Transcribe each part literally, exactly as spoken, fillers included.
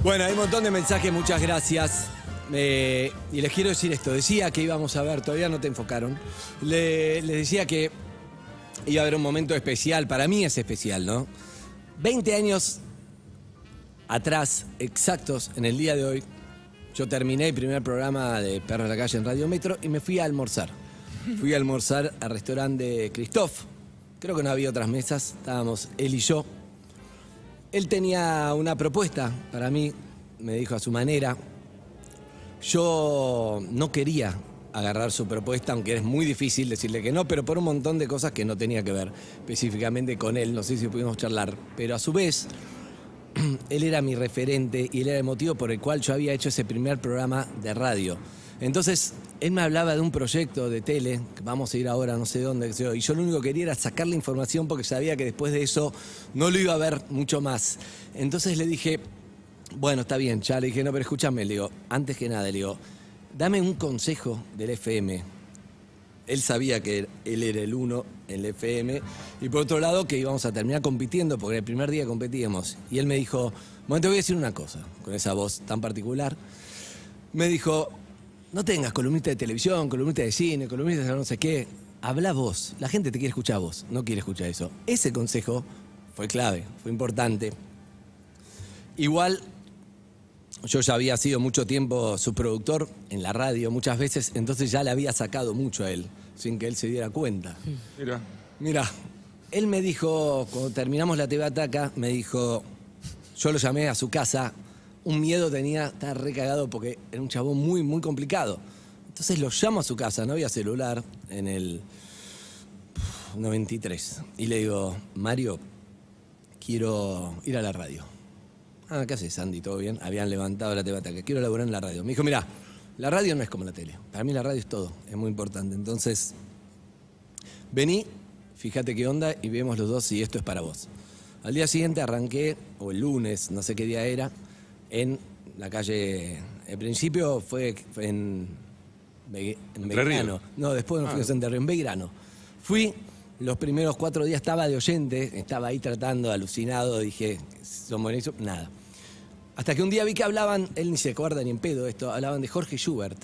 Bueno, hay un montón de mensajes, muchas gracias. Eh, y les quiero decir esto, decía que íbamos a ver, todavía no te enfocaron, Le, les decía que iba a haber un momento especial, para mí es especial, ¿no? veinte años atrás, exactos, en el día de hoy, yo terminé el primer programa de Perros de la Calle en Radio Metro y me fui a almorzar. Fui a almorzar al restaurante de Christoph, creo que no había otras mesas, estábamos él y yo. Él tenía una propuesta para mí, me dijo a su manera. Yo no quería agarrar su propuesta, aunque es muy difícil decirle que no, pero por un montón de cosas que no tenía que ver específicamente con él, no sé si pudimos charlar. Pero a su vez, él era mi referente y él era el motivo por el cual yo había hecho ese primer programa de radio. Entonces, él me hablaba de un proyecto de tele, que vamos a ir ahora no sé dónde, y yo lo único que quería era sacar la información porque sabía que después de eso no lo iba a ver mucho más. Entonces le dije, bueno, está bien, ya le dije, no, pero escúchame, le digo, antes que nada, le digo, dame un consejo del F M. Él sabía que él era el uno en el F M, y por otro lado que íbamos a terminar compitiendo, porque el primer día competíamos. Y él me dijo, bueno, te voy a decir una cosa, con esa voz tan particular. Me dijo, no tengas columnista de televisión, columnista de cine, columnista de no sé qué. Habla vos, la gente te quiere escuchar a vos, no quiere escuchar eso. Ese consejo fue clave, fue importante. Igual, yo ya había sido mucho tiempo su productor en la radio, muchas veces, entonces ya le había sacado mucho a él, sin que él se diera cuenta. Mira. Mira, él me dijo, cuando terminamos la T V Ataca, me dijo, yo lo llamé a su casa, un miedo tenía, estaba recagado porque era un chabón muy, muy complicado. Entonces lo llamo a su casa, no había celular, en el noventa y tres. Y le digo, Mario, quiero ir a la radio. Ah, ¿qué haces, Andy? ¿Todo bien? Habían levantado la T V Ataca. Quiero laburar en la radio. Me dijo, mirá, la radio no es como la tele. Para mí la radio es todo, es muy importante. Entonces, vení, fíjate qué onda y vemos los dos si esto es para vos. Al día siguiente arranqué, o el lunes, no sé qué día era, en la calle... El principio fue en, Be, en Belgrano. No, después nos fuimos ah, en Entre Ríos, en Belgrano. Fui, los primeros cuatro días estaba de oyente, estaba ahí tratando, alucinado, dije, son buenísimos, nada. Hasta que un día vi que hablaban, él ni se acuerda ni en pedo esto, hablaban de Jorge Schubert.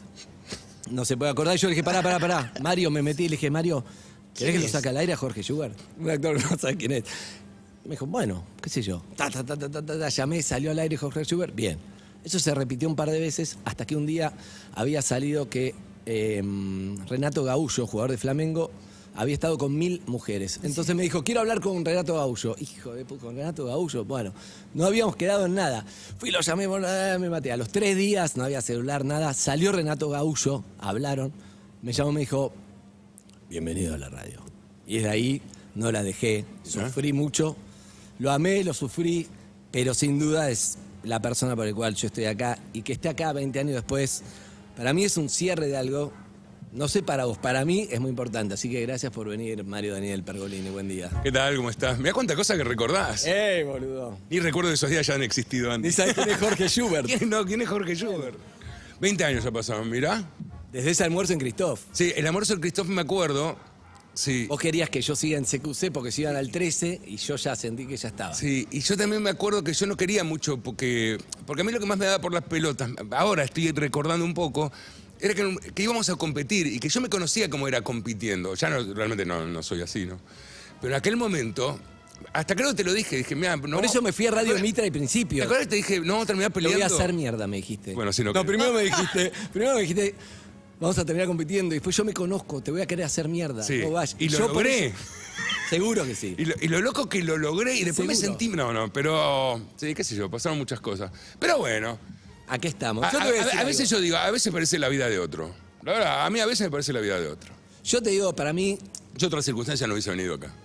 No se puede acordar, yo le dije, pará, pará, pará. Mario, me metí y le dije, Mario, ¿querés que lo saque al aire a Jorge Schubert? Un actor que no sabe quién es. Me dijo, bueno, qué sé yo. Ta, ta, ta, ta, ta, ta, llamé, salió al aire Jorge Schubert, bien. Eso se repitió un par de veces hasta que un día había salido que eh, Renato Gaullo, jugador de Flamengo, había estado con mil mujeres. Entonces sí. Me dijo, quiero hablar con Renato Gaullo. Hijo de puta, con Renato Gaullo. Bueno, no habíamos quedado en nada. Fui, lo llamé, me maté. A los tres días, no había celular, nada. Salió Renato Gaullo, hablaron. Me llamó, me dijo, bienvenido a la radio. Y desde ahí no la dejé. Sufrí mucho. Lo amé, lo sufrí, pero sin duda es la persona por la cual yo estoy acá. Y que esté acá veinte años después, para mí es un cierre de algo. No sé para vos, para mí es muy importante. Así que gracias por venir, Mario Daniel Pergolini. Buen día. ¿Qué tal? ¿Cómo estás? Mirá cuántas cosas que recordás. ¡Ey, boludo! Ni recuerdo que esos días ya han existido antes. Ni sabés quién es Jorge Schubert. ¿Quién, no, ¿quién es Jorge Schubert? veinte años ya pasaron, mirá. Desde ese almuerzo en Christoph. Sí, el almuerzo en Christoph me acuerdo. Sí. Vos querías que yo siga en C Q C porque se iban al trece y yo ya sentí que ya estaba. Sí, y yo también me acuerdo que yo no quería mucho porque, porque a mí lo que más me daba por las pelotas, ahora estoy recordando un poco, era que, que íbamos a competir y que yo me conocía cómo era compitiendo. Ya no, realmente no, no soy así, ¿no? Pero en aquel momento, hasta creo que te lo dije, dije, mira, no. Por eso me fui a Radio Mitra al principio. ¿Te acuerdas que te dije, no vamos a terminar peleando? Te voy a hacer mierda, me dijiste. Bueno, si no. No, primero me dijiste, primero me dijiste, vamos a terminar compitiendo y después yo me conozco, te voy a querer hacer mierda. Sí. No vayas. Y lo yo logré. Eso, seguro que sí. Y lo, y lo loco que lo logré y después ¿seguro? Me sentí... No, no, pero... Sí, qué sé yo, pasaron muchas cosas. Pero bueno. Aquí estamos. A, yo te voy a, a, a veces yo digo, a veces parece la vida de otro. La verdad, a mí a veces me parece la vida de otro. Yo te digo, para mí... Yo otra circunstancia no hubiese venido acá.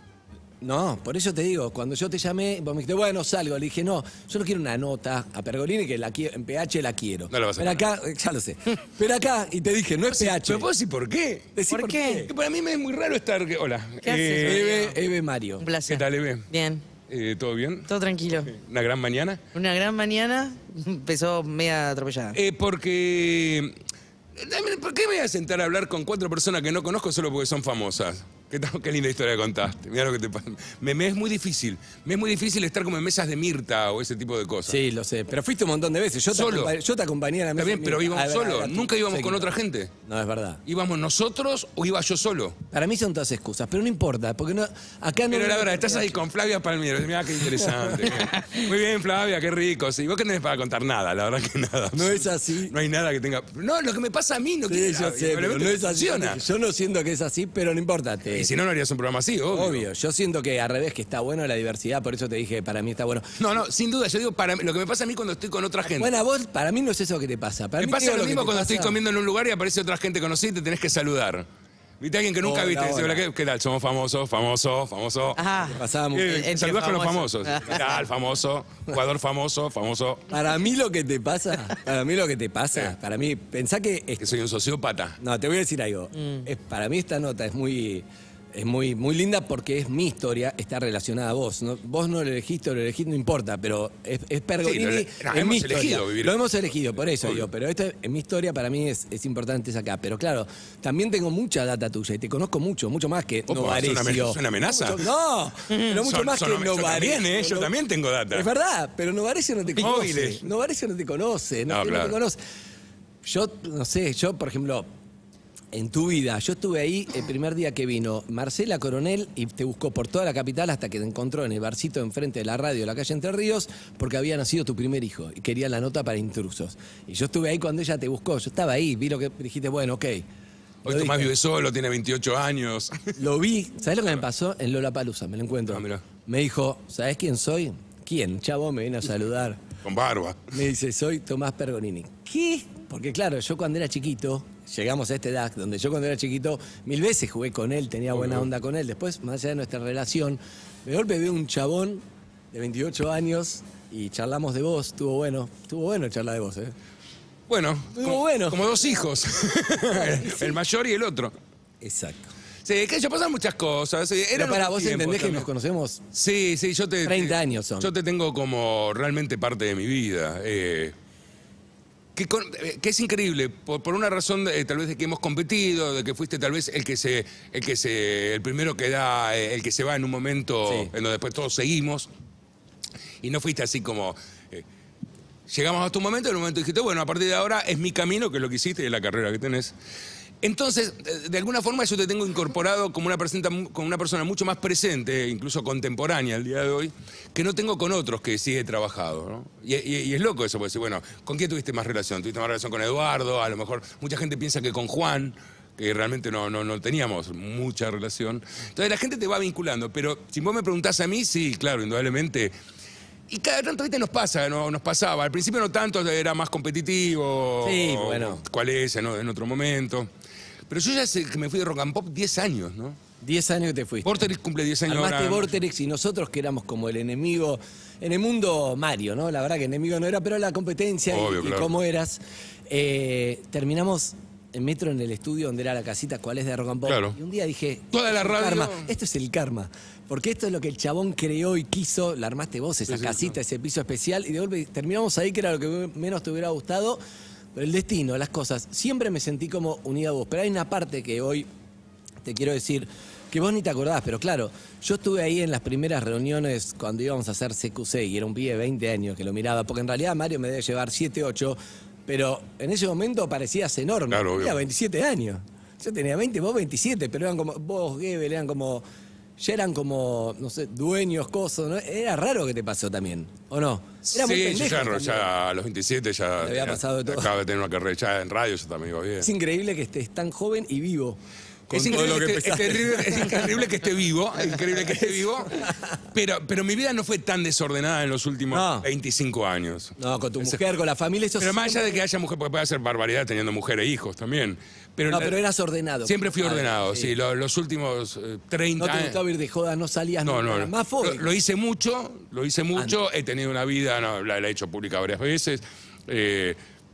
No, por eso te digo, cuando yo te llamé, vos me dijiste, bueno, salgo. Le dije, no, yo no quiero una nota a Pergolini, que la quiero, en P H la quiero. No la vas a Pero acá, ya lo sé. Pero acá, y te dije, no es P H. ¿Pero puedo decir por qué? Decí ¿Por, por qué? qué? Que para mí me es muy raro estar... Hola. ¿Qué eh, haces? Eve, Eve Mario. Un placer. ¿Qué tal, Eve? Bien. Eh, ¿Todo bien? Todo tranquilo. ¿Una gran mañana? Una gran mañana, empezó media atropellada. Eh, porque... ¿Por qué me voy a sentar a hablar con cuatro personas que no conozco solo porque son famosas? Qué, tal- qué linda historia que contaste. Mirá lo que te pasa. Me, me es muy difícil. Me es muy difícil estar como en mesas de Mirta o ese tipo de cosas. Sí, lo sé. Pero fuiste un montón de veces. Yo te, Solo. acompa- yo te acompañé a la mesa. Está bien, pero A íbamos ver, solo. a ver, Nunca íbamos sé con que otra no. gente. No, es verdad. ¿Íbamos nosotros o iba yo solo? Para mí son todas excusas, pero no importa, porque no, acá no... Pero la verdad, estás ahí con Flavia Palmiero. Mirá qué interesante. Mirá. Muy bien, Flavia, qué rico. Sí, vos que no tenés para contar nada, la verdad que nada. No es así. No hay nada que tenga. No, lo que me pasa a mí no Sí, quiere- yo sé, pero realmente no es así. funciona. Yo no siento que es así, pero no importa. te- Y si no, no harías un programa así, obvio. Obvio, yo siento que al revés, que está bueno la diversidad, por eso te dije, para mí está bueno. No, no, sin duda. Yo digo, para mí- lo que me pasa a mí cuando estoy con otra gente. Bueno, a vos, para mí no es eso que te pasa. Para me mí pasa digo lo que mismo te cuando pasa- estoy comiendo en un lugar y aparece otra gente conocida y te tenés que saludar. ¿Viste a alguien que nunca Hola, viste? Dice, hola. hola, ¿qué, ¿qué tal? Somos famosos, famosos, famosos. Ajá. Pasaba mucho. Eh, Entre saludás con los famosos. famosos. ¿Qué tal? Famoso, jugador famoso, famoso. Para mí lo que te pasa, para mí lo que te pasa, Sí. para mí, pensá que... es- Que soy un sociópata. no, te voy a decir algo. Es, para mí esta nota es muy... Es muy, muy linda porque es mi historia, está relacionada a vos. ¿no? Vos no lo elegiste o lo elegiste, no importa, pero es, es Pergolini, Sí, lo- no, es hemos mi historia. elegido vivir. Lo hemos elegido, por eso Obvio. digo, pero esta es mi historia, para mí es, es importante es acá. Pero claro, también tengo mucha data tuya y te conozco mucho, mucho más que Opa, ¿es una Novarecio. amen- es una amenaza? Mucho- no, pero mucho Son- más son- que yo Novarecio. también, ¿eh? Yo ¿no? también tengo data. Es verdad, pero Novarecio no te conoce. Móviles. Novarecio no te conoce, no, No, no claro. te conoce. Yo, no sé, yo, por ejemplo, en tu vida, yo estuve ahí el primer día que vino Marcela Coronel y te buscó por toda la capital hasta que te encontró en el barcito enfrente de la radio de la calle Entre Ríos porque había nacido tu primer hijo y quería la nota para intrusos. Y yo estuve ahí cuando ella te buscó, yo estaba ahí, vi lo que dijiste, bueno, ok. Hoy Lo Tomás dije. vive solo, tiene veintiocho años. Lo vi, ¿sabes lo que me pasó? En Lollapalooza, me lo encuentro. Ah, mirá. Me dijo, ¿sabes quién soy? ¿Quién? Chavo, me vino a saludar. Con barba. Me dice, soy Tomás Pergolini. ¿Qué? Porque claro, yo cuando era chiquito, llegamos a este D A C, donde yo cuando era chiquito, mil veces jugué con él, tenía buena Obvio. onda con él. Después, más allá de nuestra relación, de golpe veo un chabón de veintiocho años y charlamos de vos. Estuvo bueno, estuvo bueno charlar de vos, ¿eh? Bueno, Estuvo como, bueno. como dos hijos. El mayor y el otro. Exacto. Sí, que ya pasan muchas cosas. sí, Pero eran para otros vos tiempos entendés que también. nos conocemos. Sí, sí, yo te... treinta te- años son. Yo te tengo como realmente parte de mi vida. eh, que, con- eh, que es increíble, por, por una razón eh, tal vez de que hemos competido, de que fuiste tal vez el que se, el que se, el primero que da, eh, el que se va en un momento Sí. en donde después todos seguimos. Y no fuiste así como... eh, llegamos a tu momento y en un momento dijiste, bueno, a partir de ahora es mi camino, que es lo que hiciste y es la carrera que tenés. Entonces, de- de alguna forma yo te tengo incorporado como una, presenta- como una persona mucho más presente, incluso contemporánea al día de hoy, que no tengo con otros que sí he trabajado. ¿no? Y, y- y es loco eso, porque decir, bueno, ¿con quién tuviste más relación? ¿Tuviste más relación con Eduardo? A lo mejor mucha gente piensa que con Juan, que realmente no, no, no teníamos mucha relación. Entonces la gente te va vinculando, pero si vos me preguntás a mí, sí, claro, indudablemente... Y cada tanto, viste, nos pasa, no, nos pasaba. Al principio no tanto, era más competitivo. Sí, o- bueno. ¿Cuál es? ¿no? En otro momento. Pero yo ya sé que me fui de rock and pop diez años, ¿no? diez años que te fuiste. Vorterix cumple diez años Armaste ahora. Vorterix y nosotros que éramos como el enemigo, en el mundo Mario, ¿no? La verdad que enemigo no era, pero la competencia y- Obvio, y, claro. cómo eras. Eh, terminamos en Metro en el estudio donde era la casita, cuál es de Rock and Pop. Claro. Y un día dije, Toda la "Esto es radio". karma, esto es el karma. Porque esto es lo que el chabón creó y quiso, la armaste vos, esa Sí, sí, casita, ese piso especial, y de golpe terminamos ahí, que era lo que menos te hubiera gustado. Pero el destino, las cosas, siempre me sentí como unida a vos. Pero hay una parte que hoy te quiero decir, que vos ni te acordás, pero claro, yo estuve ahí en las primeras reuniones cuando íbamos a hacer C Q C y era un pibe de veinte años que lo miraba, porque en realidad Mario me debe llevar siete, ocho, pero en ese momento parecías enorme. Claro, obvio. Tenía veintisiete años. Yo tenía veinte, vos veintisiete, pero eran como, vos, Gebel, eran como, ya eran como, no sé, dueños, cosas, ¿no? Era raro que te pasó también, ¿o no? Era muy Sí, yo pendejo ya, también. ya a los veintisiete ya... Le había pasado de todo. Acaba de tener una carrera ya en radio, yo también iba bien. Es increíble que estés tan joven y vivo. Con Es todo increíble, lo que que esté- es, pesaste. terrible, es increíble que esté vivo, es increíble que esté vivo, pero, pero mi vida no fue tan desordenada en los últimos No. veinticinco años. No, con tu mujer, con la familia, eso Pero más allá siempre- de que haya mujer, porque puede hacer barbaridad teniendo mujer e hijos también. Pero, No, la- pero eras ordenado. siempre fui Ah, ordenado, sí. sí, lo- los últimos eh, treinta No te años. gustaba ir de joda, no salías No, nunca, no, eras no. más Lo, fóbico. lo hice mucho, lo hice mucho, he tenido una vida, no, la, la he hecho pública varias veces. eh,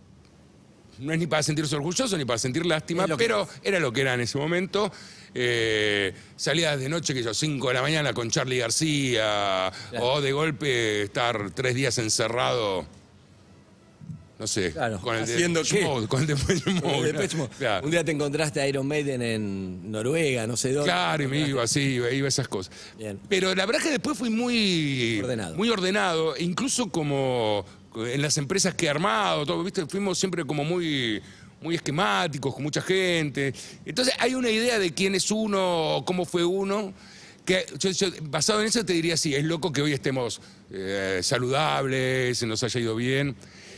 no es ni para sentirse orgulloso ni para sentir lástima, Es lo que pero era lo que era en ese momento. Eh, salías de noche, que yo, cinco de la mañana con Charlie García, Claro. o de golpe estar tres días encerrado no sé, Claro, con el ¿haciendo Depeche qué? Mode, con el Depeche Mode. Con el Depeche Mode. Claro. Un día te encontraste a Iron Maiden en Noruega, no sé dónde. Claro, y me iba así, iba, iba a esas cosas. Bien. Pero la verdad que después fui muy Ordenado. muy ordenado, incluso como en las empresas que he armado, todo, ¿viste? Fuimos siempre como muy, muy esquemáticos, con mucha gente. Entonces hay una idea de quién es uno, cómo fue uno, que yo, yo, basado en eso te diría, sí, es loco que hoy estemos eh, saludables, se nos haya ido bien.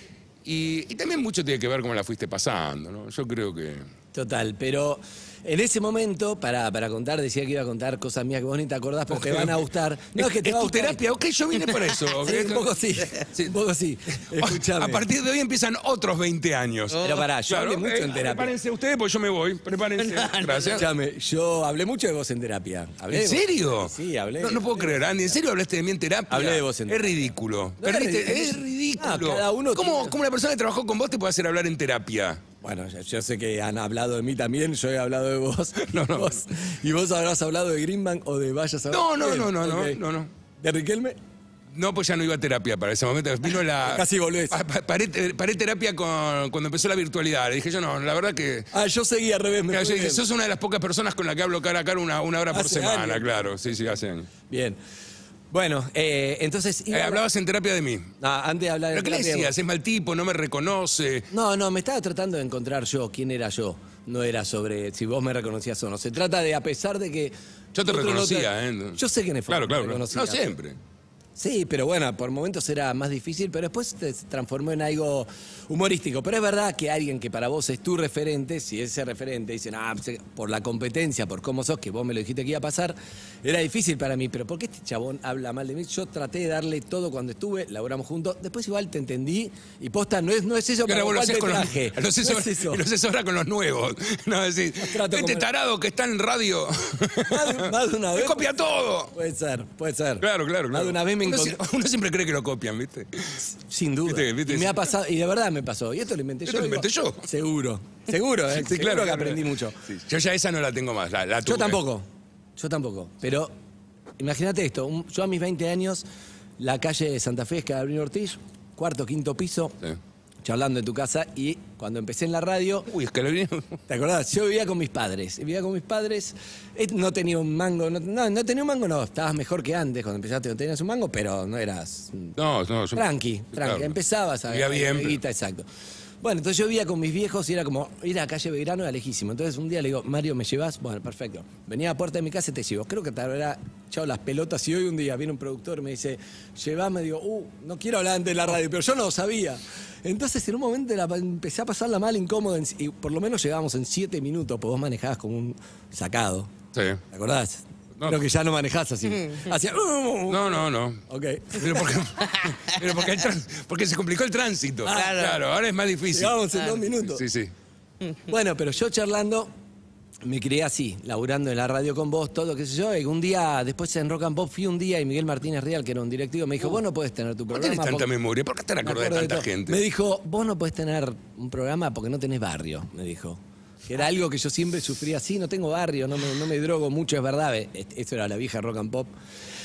Y, y también mucho tiene que ver cómo la fuiste pasando, ¿no? Yo creo que... Total, pero en ese momento, para, para contar, decía que iba a contar cosas mías que vos ni te acordás porque te van a gustar. No, es que te ¿Es va a tu gustar. terapia? Ok, yo vine por eso. ¿ok? Sí, un poco sí, Sí. un poco sí. Escuchame. A partir de hoy empiezan otros veinte años. Pero pará, yo hablé mucho en terapia. Prepárense ustedes, porque yo me voy. Prepárense. Gracias. Escuchame, yo hablé mucho de vos en terapia. Hablé ¿En de vos. serio? Sí, hablé. No, no puedo creer, Andy. ¿En serio hablaste de mí en terapia? Hablé de vos en Es terapia. ridículo. No, es Perdiste- ridículo. es ridículo. Ah, cada uno ¿Cómo, tiene- ¿Cómo una persona que trabajó con vos te puede hacer hablar en terapia? Bueno, yo, yo sé que han hablado de mí también, yo he hablado de vos. No, y no. Vos, y vos habrás hablado de Greenbank o de Vayas a No, no, Bien, no, no, no, ok. no, no. ¿De Riquelme? No, pues ya no iba a terapia para ese momento. Vino la. Casi volvés. Pa- pa- Paré, paré terapia con, cuando empezó la virtualidad. Le dije yo, no, la verdad que. Ah, yo seguí al revés. Me Claro, fue yo dije, bien. sos una de las pocas personas con la que hablo cara a cara una, una hora por Hace semana, años. claro. Sí, sí, hace años. Bien. Bueno, eh, entonces... Eh, iba- hablabas en terapia de mí. Ah, antes de hablar de ¿Pero qué le terapia, decías? Es mal tipo, no me reconoce. No, no, me estaba tratando de encontrar yo, quién era yo. No era sobre si vos me reconocías o no. Se trata de, a pesar de que... Yo te otro no reconocía, ¿eh? Yo sé quién fue. Claro, me claro. No, reconocía. no siempre. Sí, pero bueno, por momentos era más difícil, pero después se transformó en algo humorístico. Pero es verdad que alguien que para vos es tu referente, si ese referente dice, ah, por la competencia, por cómo sos, que vos me lo dijiste que iba a pasar, era difícil para mí. Pero ¿por qué este chabón habla mal de mí? Yo traté de darle todo cuando estuve, laburamos juntos. Después igual te entendí y posta, no es, no es eso Y ahora para vos lo lo cual haces te con los, traje. lo haces No ahora- es eso. y lo haces ahora con los nuevos. No, decís, trato este como- tarado que está en radio. Más de, más de una Me vez. copia todo. Puede ser, puede ser. Claro, claro, Más claro. de una vez me uno, encontré. si- uno siempre cree que lo copian, ¿viste? Sin duda. Viste, viste, y me sí. ha pasado, y de verdad me pasó. Y esto lo inventé Esto yo. lo inventé digo, yo. Seguro. Seguro, ¿eh? Sí, Seguro claro, que claro. aprendí mucho. Sí. Yo ya esa no la tengo más. La, la Yo tuve. tampoco. Yo tampoco. Pero imagínate esto. un- yo a mis veinte años, la calle de Santa Fe, es Gabriel Ortiz, cuarto, quinto piso, Sí. charlando en tu casa. Y cuando empecé en la radio, Uy, es que lo vine. ¿te acordás? Yo vivía con mis padres. Vivía con mis padres. Eh, No tenía un mango. No, no, no tenía un mango, no. Estabas mejor que antes. Cuando empezaste no tenías un mango, pero no eras... No, no, yo. Tranqui, tranqui. Claro. Empezabas a Vivía bien, pero- guita, exacto. Bueno, entonces yo vivía con mis viejos y era como ir a la calle Belgrano, era lejísimo. Entonces un día le digo, Mario, ¿me llevas? Bueno, perfecto. Venía a la puerta de mi casa y te llevo. Creo que te habrá echado las pelotas y hoy un día viene un productor y me dice, llevame, digo, uh, no quiero hablar antes de la radio, pero yo no lo sabía. Entonces en un momento la, empecé a pasarla mal, incómoda, en- y por lo menos llegábamos en siete minutos, porque vos manejabas como un sacado. Sí. ¿Te acordás? No. Creo que ya no manejás así. Hacía, No, no, no. ok. Pero porque, pero porque, el trans- porque se complicó el tránsito. Claro. Claro, ahora es más difícil. Llegábamos en dos minutos. Sí, sí. Bueno, pero yo charlando, me crié así, laburando en la radio con vos, todo, qué sé yo. Y un día, después en Rock and Pop, fui un día y Miguel Martínez Real, que era un directivo, me dijo, vos no podés tener tu ¿Por programa. qué tenés tanta porque-". memoria? ¿Por qué te Me acordás de acuerdo de tanta todo. gente? Me dijo, vos no podés tener un programa porque no tenés barrio, me dijo. Que era algo que yo siempre sufría así, no tengo barrio, no me, no me drogo mucho, es verdad. eh, Esto era la vieja Rock and Pop.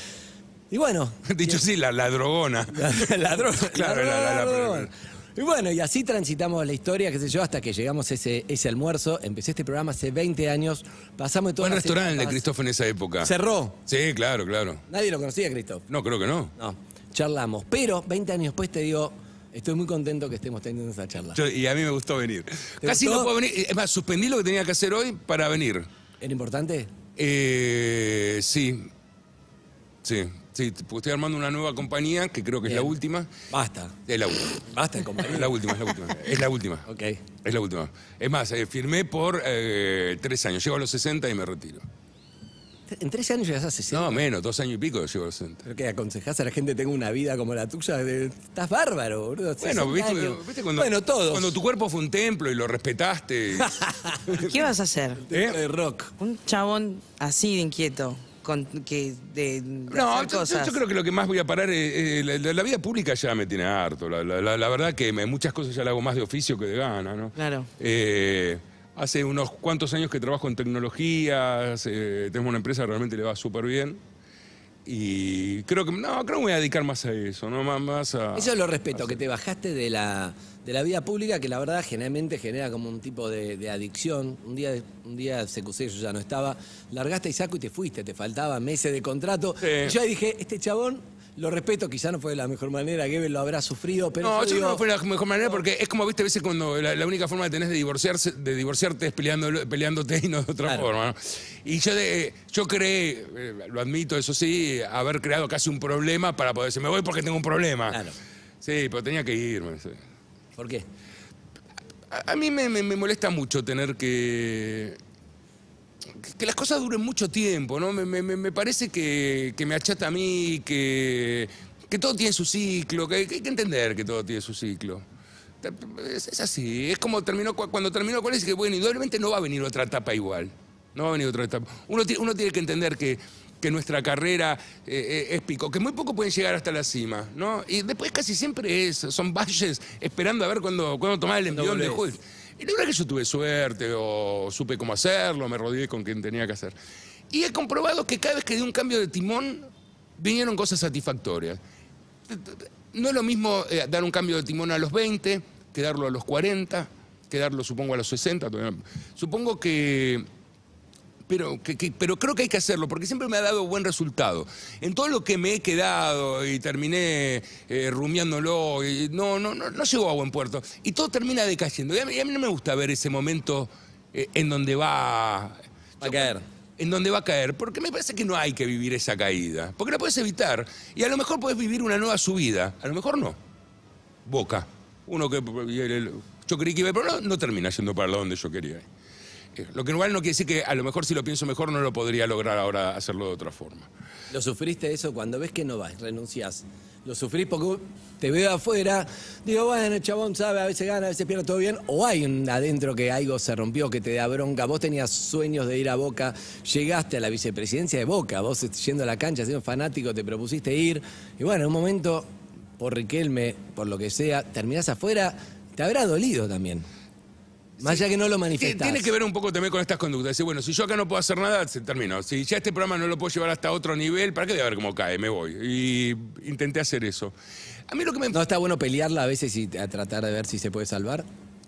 Y bueno, Dicho sí, la, la drogona. la, la droga. Claro, la la- la- la- droga, droga. Y bueno, y así transitamos la historia, qué sé yo, hasta que llegamos a ese, ese almuerzo. Empecé este programa hace veinte años. Pasamos de todas Buen las restaurante el de etapas. Christoph en esa época. Cerró. Sí, claro, claro. Nadie lo conocía, Christoph. No, creo que no. No, charlamos. Pero veinte años después te digo, estoy muy contento que estemos teniendo esa charla. Yo- y a mí me gustó venir. ¿Te Casi gustó? no puedo venir. Es más, suspendí lo que tenía que hacer hoy para venir. ¿Era importante? Eh, sí. Sí, sí, porque estoy armando una nueva compañía que creo que es la Bien. última. Basta. Es la última. Basta, Es compañero. la última, es la última. Es la última. Ok. Es la última. Es más, eh, firmé por eh, tres años. Llego a los sesenta y me retiro. En tres años llegas a sesenta. No, menos, dos años y pico llego a los sesenta. ¿Pero qué aconsejás a la gente que tenga una vida como la tuya? De- Estás bárbaro, boludo. Bueno, sesenta ¿viste, años. viste cuando, Bueno, todos. cuando tu cuerpo fue un templo y lo respetaste? ¿Qué vas a hacer? Templo ¿Eh? de rock. Un chabón así de inquieto, con, que de, de No, hacer yo, yo- cosas. yo creo que lo que más voy a parar es, eh, la, la- la vida pública ya me tiene harto. La, la- la- la verdad que me- muchas cosas ya la hago más de oficio que de gana, ¿no? Claro. Eh, hace unos cuantos años que trabajo en tecnologías, eh, tenemos una empresa que realmente le va súper bien. Y creo que, no, creo que me voy a dedicar más a eso, ¿no? Más, más a... Eso lo respeto, que te bajaste de la, de la vida pública, que la verdad generalmente genera como un tipo de, de adicción. Un día, un día C Q C, yo ya no estaba, largaste el saco y te fuiste, te faltaban meses de contrato. Sí. Y yo ahí dije, este chabón, lo respeto, quizá no fue de la mejor manera, Goebbels lo habrá sufrido, pero No, yo yo creo digo, que no fue la mejor manera porque es como, viste, a veces cuando la, la única forma de tenés de divorciarse, de divorciarte es peleando, peleándote y no de otra Claro. forma, ¿no? Y yo, de, yo creé, eh, lo admito, eso sí, haber creado casi un problema para poder decir, me voy porque tengo un problema. Claro. Sí, pero tenía que irme. Sí. ¿Por qué? A, a mí me, me- me molesta mucho tener que... que las cosas duren mucho tiempo, ¿no? Me, me- me parece que, que me achata a mí, que, que todo tiene su ciclo, que, que hay que entender que todo tiene su ciclo. Es, es así, es como terminó, cu- cuando terminó cuál es que, bueno, indudablemente no va a venir otra etapa igual. No va a venir otra etapa. Uno, ti- uno tiene que entender que, que nuestra carrera eh, eh, es pico, que muy poco pueden llegar hasta la cima, ¿no? Y después casi siempre es, son valles esperando a ver cuándo, cuándo tomar el envión de volvés. juez. Y la verdad que yo tuve suerte, o supe cómo hacerlo, me rodeé con quien tenía que hacer. Y he comprobado que cada vez que di un cambio de timón, vinieron cosas satisfactorias. No es lo mismo eh, dar un cambio de timón a los veinte, que darlo a los cuarenta, que darlo, supongo, a los sesenta. todavía. Supongo que... Pero, que, que- pero creo que hay que hacerlo, porque siempre me ha dado buen resultado. En todo lo que me he quedado y terminé eh, rumiándolo, y no, no, no, no llegó a buen puerto. Y todo termina decayendo. Y a mí, a mí no me gusta ver ese momento eh, en donde va... Va a caer. En donde va a caer, porque me parece que no hay que vivir esa caída, porque la puedes evitar. Y a lo mejor puedes vivir una nueva subida, a lo mejor no. Boca. Uno que y el- el- yo creí que iba, pero no, no termina yendo para donde yo quería. Eh, Lo que igual no quiere decir que a lo mejor si lo pienso mejor no lo podría lograr ahora hacerlo de otra forma. ¿Lo sufriste eso cuando ves que no vas, renunciás? ¿Lo sufrís porque te veo afuera? Digo, bueno, el chabón sabe, a veces gana, a veces pierde, todo bien. ¿O hay un adentro que algo se rompió, que te da bronca? Vos tenías sueños de ir a Boca, llegaste a la vicepresidencia de Boca, vos yendo a la cancha, siendo fanático, te propusiste ir. Y bueno, en un momento, por Riquelme, por lo que sea, terminás afuera, te habrá dolido también. Más allá que no lo Ti- manifestás. Tiene que ver un poco también con estas conductas. Decir, bueno, si yo acá no puedo hacer nada, se terminó. Si ya este programa no lo puedo llevar hasta otro nivel, ¿para qué voy a ver cómo cae? Me voy. Y intenté hacer eso. A mí lo que me... ¿No está bueno pelearla a veces y a tratar de ver si se puede salvar?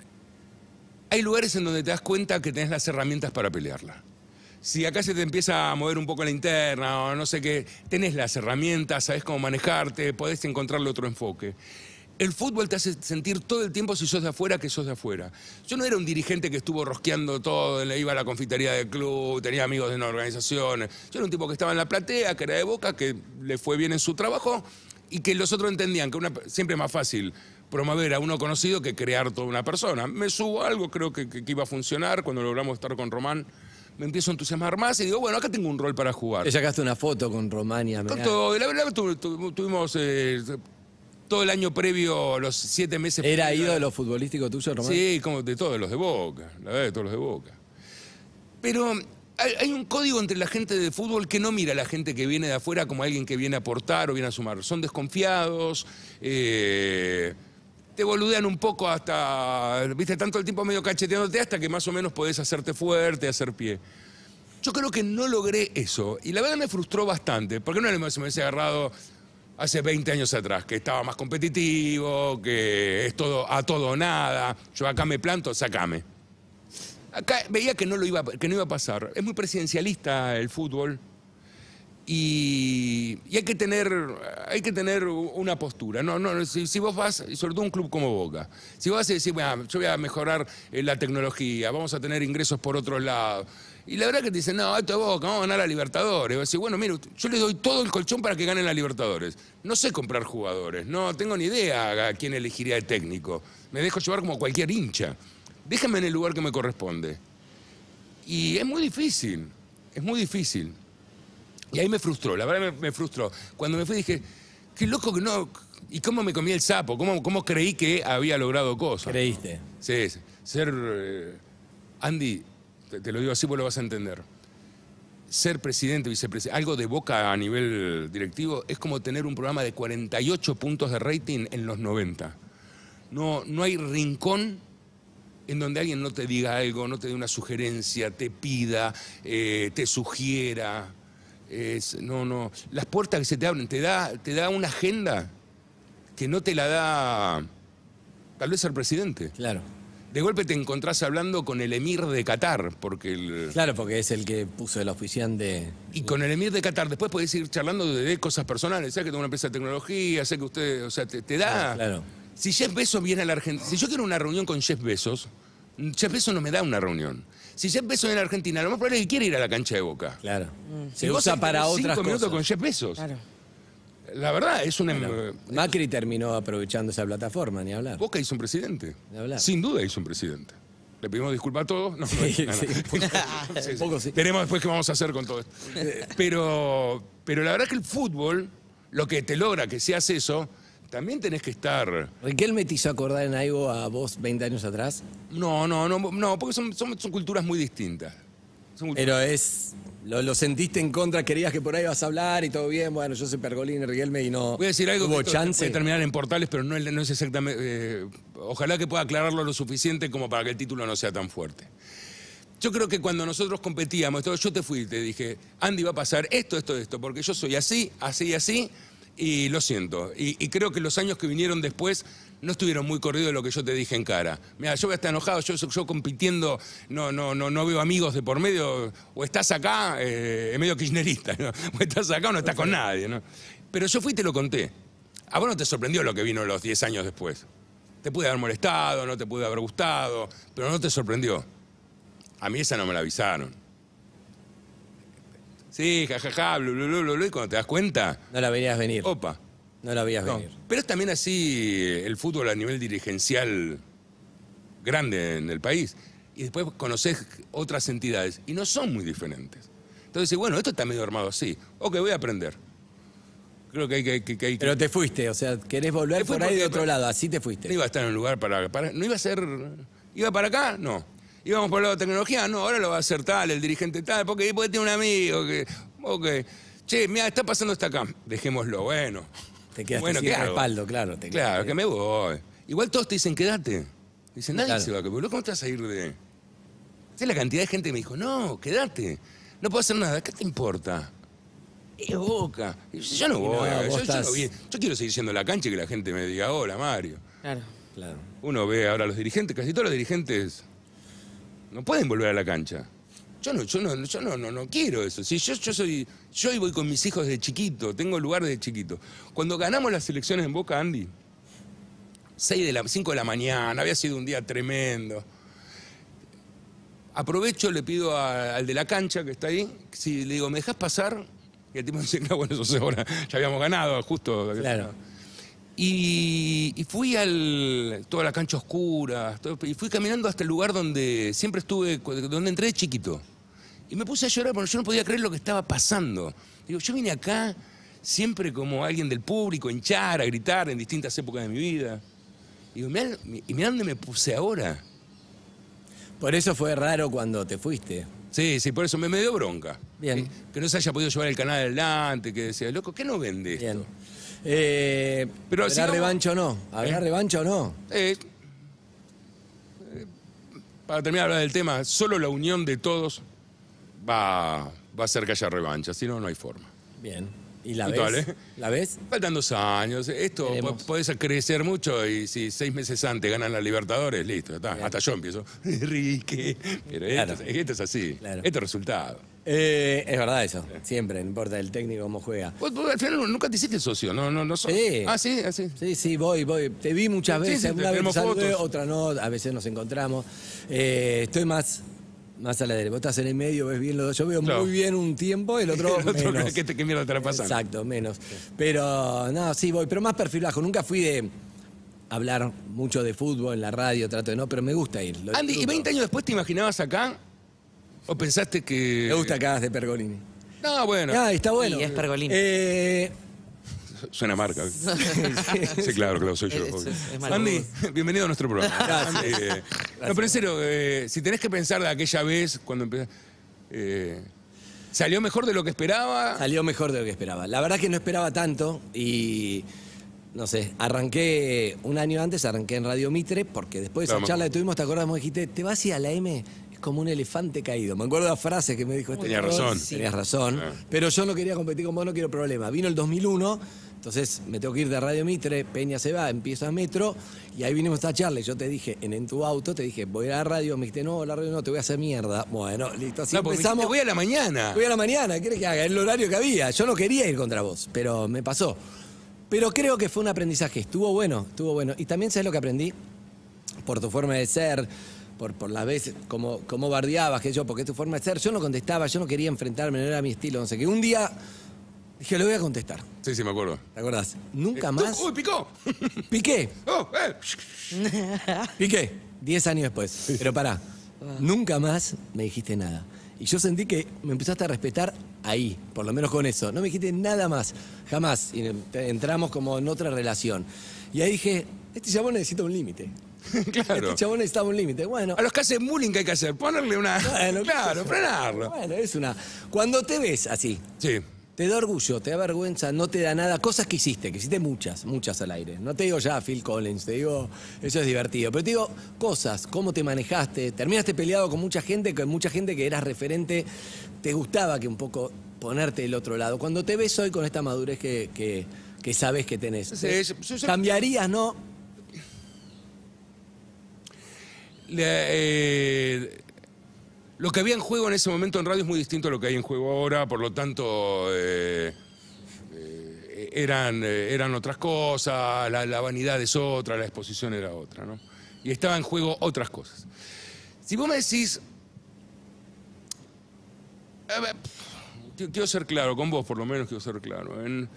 Hay lugares en donde te das cuenta que tenés las herramientas para pelearla. Si acá se te empieza a mover un poco la interna o no sé qué, tenés las herramientas, sabés cómo manejarte, podés encontrarle otro enfoque. El fútbol te hace sentir todo el tiempo, si sos de afuera, que sos de afuera. Yo no era un dirigente que estuvo rosqueando todo, le iba a la confitería del club, tenía amigos de una organización. Yo era un tipo que estaba en la platea, que era de Boca, que le fue bien en su trabajo y que los otros entendían que una, siempre es más fácil promover a uno conocido que crear toda una persona. Me subo a algo, creo que, que- que iba a funcionar. Cuando logramos estar con Román, me empiezo a entusiasmar más y digo, bueno, acá tengo un rol para jugar. Te sacaste una foto con Romania. Con mirá. todo, la verdad tu- tu- tuvimos eh, todo el año previo, los siete meses. ¿Era previos. ídolo futbolístico tuyo, Román? Sí, como de todos los de Boca, la verdad, de todos los de Boca. Pero hay, hay un código entre la gente de fútbol que no mira a la gente que viene de afuera como alguien que viene a aportar o viene a sumar. Son desconfiados, eh, te boludean un poco hasta, viste, tanto el tiempo medio cacheteándote hasta que más o menos podés hacerte fuerte, hacer pie. Yo creo que no logré eso y la verdad me frustró bastante, porque no se me hubiese agarrado hace veinte años atrás, que estaba más competitivo, que es todo a todo o nada, yo acá me planto, sacame. Acá veía que no, lo iba, que no iba a pasar. Es muy presidencialista el fútbol y, y hay, que tener, hay que tener una postura. No, no, si, si vos vas, y sobre todo un club como Boca, si vos vas a decir, bueno, yo voy a mejorar eh, la tecnología, vamos a tener ingresos por otros lados. Y la verdad que te dicen, no, esto es Boca, vamos a ganar a Libertadores. Y vos decís, bueno, mire, yo les doy todo el colchón para que ganen la Libertadores. No sé comprar jugadores, no tengo ni idea a quién elegiría de técnico. Me dejo llevar como cualquier hincha. Déjame en el lugar que me corresponde. Y es muy difícil, es muy difícil. Y ahí me frustró, la verdad me, me frustró. Cuando me fui dije, qué loco que no... ¿Y cómo me comí el sapo? ¿Cómo, cómo creí que había logrado cosas? Creíste. Sí, sí. Ser... eh, Andy, te, te lo digo así, vos lo vas a entender. Ser presidente, vicepresidente, algo de Boca a nivel directivo, es como tener un programa de cuarenta y ocho puntos de rating en los noventa. No, no hay rincón en donde alguien no te diga algo, no te dé una sugerencia, te pida, eh, te sugiera. es, no, no, las puertas que se te abren, te da, te da una agenda que no te la da tal vez el presidente. Claro. De golpe te encontrás hablando con el emir de Qatar, porque el... Claro, porque es el que puso el oficiante. Y con el emir de Qatar después podés ir charlando de, de cosas personales. Sé que tengo una empresa de tecnología, sé que usted, o sea, te, te da... Ah, claro. Si Jeff Bezos viene a la Argentina, si yo quiero una reunión con Jeff Bezos, Jeff Bezos no me da una reunión. Si Jeff Bezos viene a la Argentina, lo más probable es que quiere ir a la cancha de Boca. Claro. Mm. Se Y vos usa tenés para cinco otras minutos cosas. con Jeff Bezos. Claro. La verdad, es una... Claro. Macri terminó aprovechando esa plataforma, ni hablar. Boca hizo un presidente. Ni hablar. Sin duda hizo un presidente. Le pedimos disculpas a todos. No, no, Sí, no, no. sí. Sí, Un poco sí. Veremos después qué vamos a hacer con todo esto. Pero, pero la verdad que el fútbol, lo que te logra que seas eso, también tenés que estar... ¿Riquelme te hizo acordar en algo a vos veinte años atrás? No, no, no, no, porque son, son, son culturas muy distintas. Son culturas- Pero es... Lo, lo sentiste en contra, querías que por ahí vas a hablar y todo bien. Bueno, yo soy Pergolini, Riquelme y no Voy a decir algo hubo que esto chance. puede terminar en portales, pero no, es- no es exactamente... eh, ojalá que pueda aclararlo lo suficiente como para que el título no sea tan fuerte. Yo creo que cuando nosotros competíamos, todo, yo te fui y te dije, Andy, va a pasar esto, esto, esto, porque yo soy así, así y así, y lo siento. Y, y creo que los años que vinieron después no estuvieron muy corridos de lo que yo te dije en cara. Mira, yo voy a estar enojado, yo, yo compitiendo, no, no, no, no veo amigos de por medio, o estás acá, eh, en medio kirchnerista, ¿no? O estás acá o no estás con nadie, ¿no? Pero yo fui y te lo conté. A vos no te sorprendió lo que vino los diez años después. Te pude haber molestado, no te pude haber gustado, pero no te sorprendió. A mí esa no me la avisaron. Sí, jajaja, blu, blu, blu, blu, blu, y cuando te das cuenta, No la verías venir. opa. No la veías No. venir. Pero es también así el fútbol a nivel dirigencial grande en el país. Y después conocés otras entidades y no son muy diferentes. Entonces decís, bueno, esto está medio armado así. Ok, voy a aprender. Creo que hay que... que- que hay que- Pero te fuiste, o sea, querés volver Me fui por ahí de porque- otro lado, así te fuiste. No iba a estar en un lugar para, para- No iba a ser... ¿Iba para acá? No. ¿Íbamos por el lado de tecnología? No, ahora lo va a hacer tal, el dirigente tal, porque, porque tiene un amigo que... Ok. Che, mira, está pasando hasta acá. Dejémoslo, bueno. Te quedaste Bueno, sin ¿qué hago? respaldo, claro. Te Claro, quedaste- que me voy. Igual todos te dicen, quédate. Dicen, nadie Claro. se va, que ¿cómo te vas a ir de...? ¿Sabes la cantidad de gente que me dijo, no, quédate, no puedo hacer nada, ¿qué te importa? Es Boca. Y yo, yo no Y no, voy, vos yo, yo estás- no vi- yo quiero seguir siendo la cancha y que la gente me diga, hola, Mario. Claro. Claro. Uno ve ahora a los dirigentes, casi todos los dirigentes no pueden volver a la cancha. Yo no, yo no, yo no, no, no quiero eso. Si yo, yo soy, yo hoy voy con mis hijos desde chiquito, tengo lugar desde chiquito. Cuando ganamos las elecciones en Boca, Andy, seis de la, cinco de la mañana, había sido un día tremendo. Aprovecho, le pido a- al de la cancha que está ahí, si le digo, ¿me dejas pasar? Y el tipo me dice, no, bueno, eso es ahora, ya habíamos ganado, justo. Claro. Y, y fui al toda la cancha oscura, todo- y fui caminando hasta el lugar donde siempre estuve, cu- donde entré de chiquito. Y me puse a llorar porque yo no podía creer lo que estaba pasando. Digo, yo vine acá siempre como alguien del público, a hinchar, a gritar en distintas épocas de mi vida. Y digo, mirá, y mirá dónde me puse ahora. Por eso fue raro cuando te fuiste. Sí, sí, por eso me, me dio bronca. Bien. Que, que no se haya podido llevar el canal adelante, que decía, loco, ¿qué no vende esto? Bien. Eh, Pero ¿Habrá sigamos- revancha o no? ¿Habrá ¿Eh? revancha o no? Eh, eh, para terminar de hablar del tema, solo la unión de todos va, va a hacer que haya revancha, si no, no hay forma. Bien. ¿Y la Total, ves? ¿eh? ¿La ves? Faltan dos años, esto Veremos. po- podés crecer mucho y si seis meses antes ganan la Libertadores, listo, ya está. Bien. Hasta yo empiezo, Rique, pero Claro. esto, es- esto es así, Claro. esto es resultado. Eh, es verdad eso. Siempre, no importa el técnico cómo juega. Vos, vos al final nunca te hiciste socio, no, no, no sos- Sí. Ah, sí, así. Sí, sí, voy, voy. Te vi muchas Sí, veces. sí, Una vez te tenemos saludé, fotos. otra no. A veces nos encontramos. Eh, estoy más, más a la derecha. Vos estás en el medio, ves bien los dos. Yo veo Claro. muy bien un tiempo, el otro, El otro, menos. ¿qué, te- qué mierda te la pasan? Exacto, menos. Pero, no, sí, voy. Pero más perfil bajo. Nunca fui de hablar mucho de fútbol en la radio, trato de no, pero me gusta ir. lo Andy, ¿y disfruto. veinte años después te imaginabas acá? ¿O pensaste que...? Me gusta que hagas de Pergolini. No, bueno, Ah, está bueno. Y es Pergolini. Eh, suena marca. Sí, claro, claro, soy yo. Es- obvio. es- es malo. Andy, bienvenido a nuestro programa. Gracias. Andy, eh, no, pero en serio, eh, si tenés que pensar de aquella vez, cuando empezó, eh, ¿salió mejor de lo que esperaba? Salió mejor de lo que esperaba. La verdad que no esperaba tanto y, no sé, arranqué un año antes, arranqué en Radio Mitre, porque después de esa Vamos. charla que tuvimos, ¿te acordás? Me dijiste, ¿te vas a ir a la M? Es como un elefante caído. Me acuerdo de la frase que me dijo este Tenía jugador. razón. Sí. Tenías razón. Ah. Pero yo no quería competir con vos, no quiero problema. Vino el dos mil uno, entonces me tengo que ir de Radio Mitre, Peña se va, empiezo a Metro, y ahí vinimos a charla. Y yo te dije, en, en tu auto, te dije, voy a ir a la radio. Me dijiste, no, la radio no, te voy a hacer mierda. Bueno, listo, así No, porque me empezamos. dijiste, voy a la mañana. Voy a la mañana, ¿qué querés que haga? El horario que había. Yo no quería ir contra vos, pero me pasó. Pero creo que fue un aprendizaje. Estuvo bueno, estuvo bueno. Y también, ¿sabes lo que aprendí? Por tu forma de ser, por, por las veces, como, como bardeabas, que yo, porque es tu forma de ser. Yo no contestaba, yo no quería enfrentarme, no era mi estilo, no sé qué. Un día dije, le voy a contestar. Sí, sí, me acuerdo. ¿Te acordás? Nunca Eh, más. ¡Uy, picó! Piqué, Oh, eh. piqué. Diez años después. Pero pará, nunca más me dijiste nada. Y yo sentí que me empezaste a respetar ahí, por lo menos con eso. No me dijiste nada más, jamás. Y entramos como en otra relación. Y ahí dije, este chabón necesita un límite. Claro. Este chabón necesitaba un límite. Bueno, A los que hacen bullying, ¿qué hay que hacer? Ponerle una... bueno, claro, qué sé yo. frenarlo. Bueno, es una. Cuando te ves así, Sí. te da orgullo, te da vergüenza, no te da nada. Cosas que hiciste, que hiciste muchas, muchas al aire. No te digo ya Phil Collins, te digo, eso es divertido. Pero te digo cosas, cómo te manejaste. Terminaste peleado con mucha gente, con mucha gente que eras referente. Te gustaba que un poco ponerte del otro lado. Cuando te ves hoy con esta madurez que, que, que sabes que tenés. Sí, yo- yo- yo- ¿Cambiarías, no? Le- eh, lo que había en juego en ese momento en radio es muy distinto a lo que hay en juego ahora, por lo tanto eh, eh, eran, eh, eran otras cosas, la, la vanidad es otra, la exposición era otra, ¿no? Y estaba en juego otras cosas. Si vos me decís... A ver, quiero quiero ser claro, con vos por lo menos quiero ser claro. En-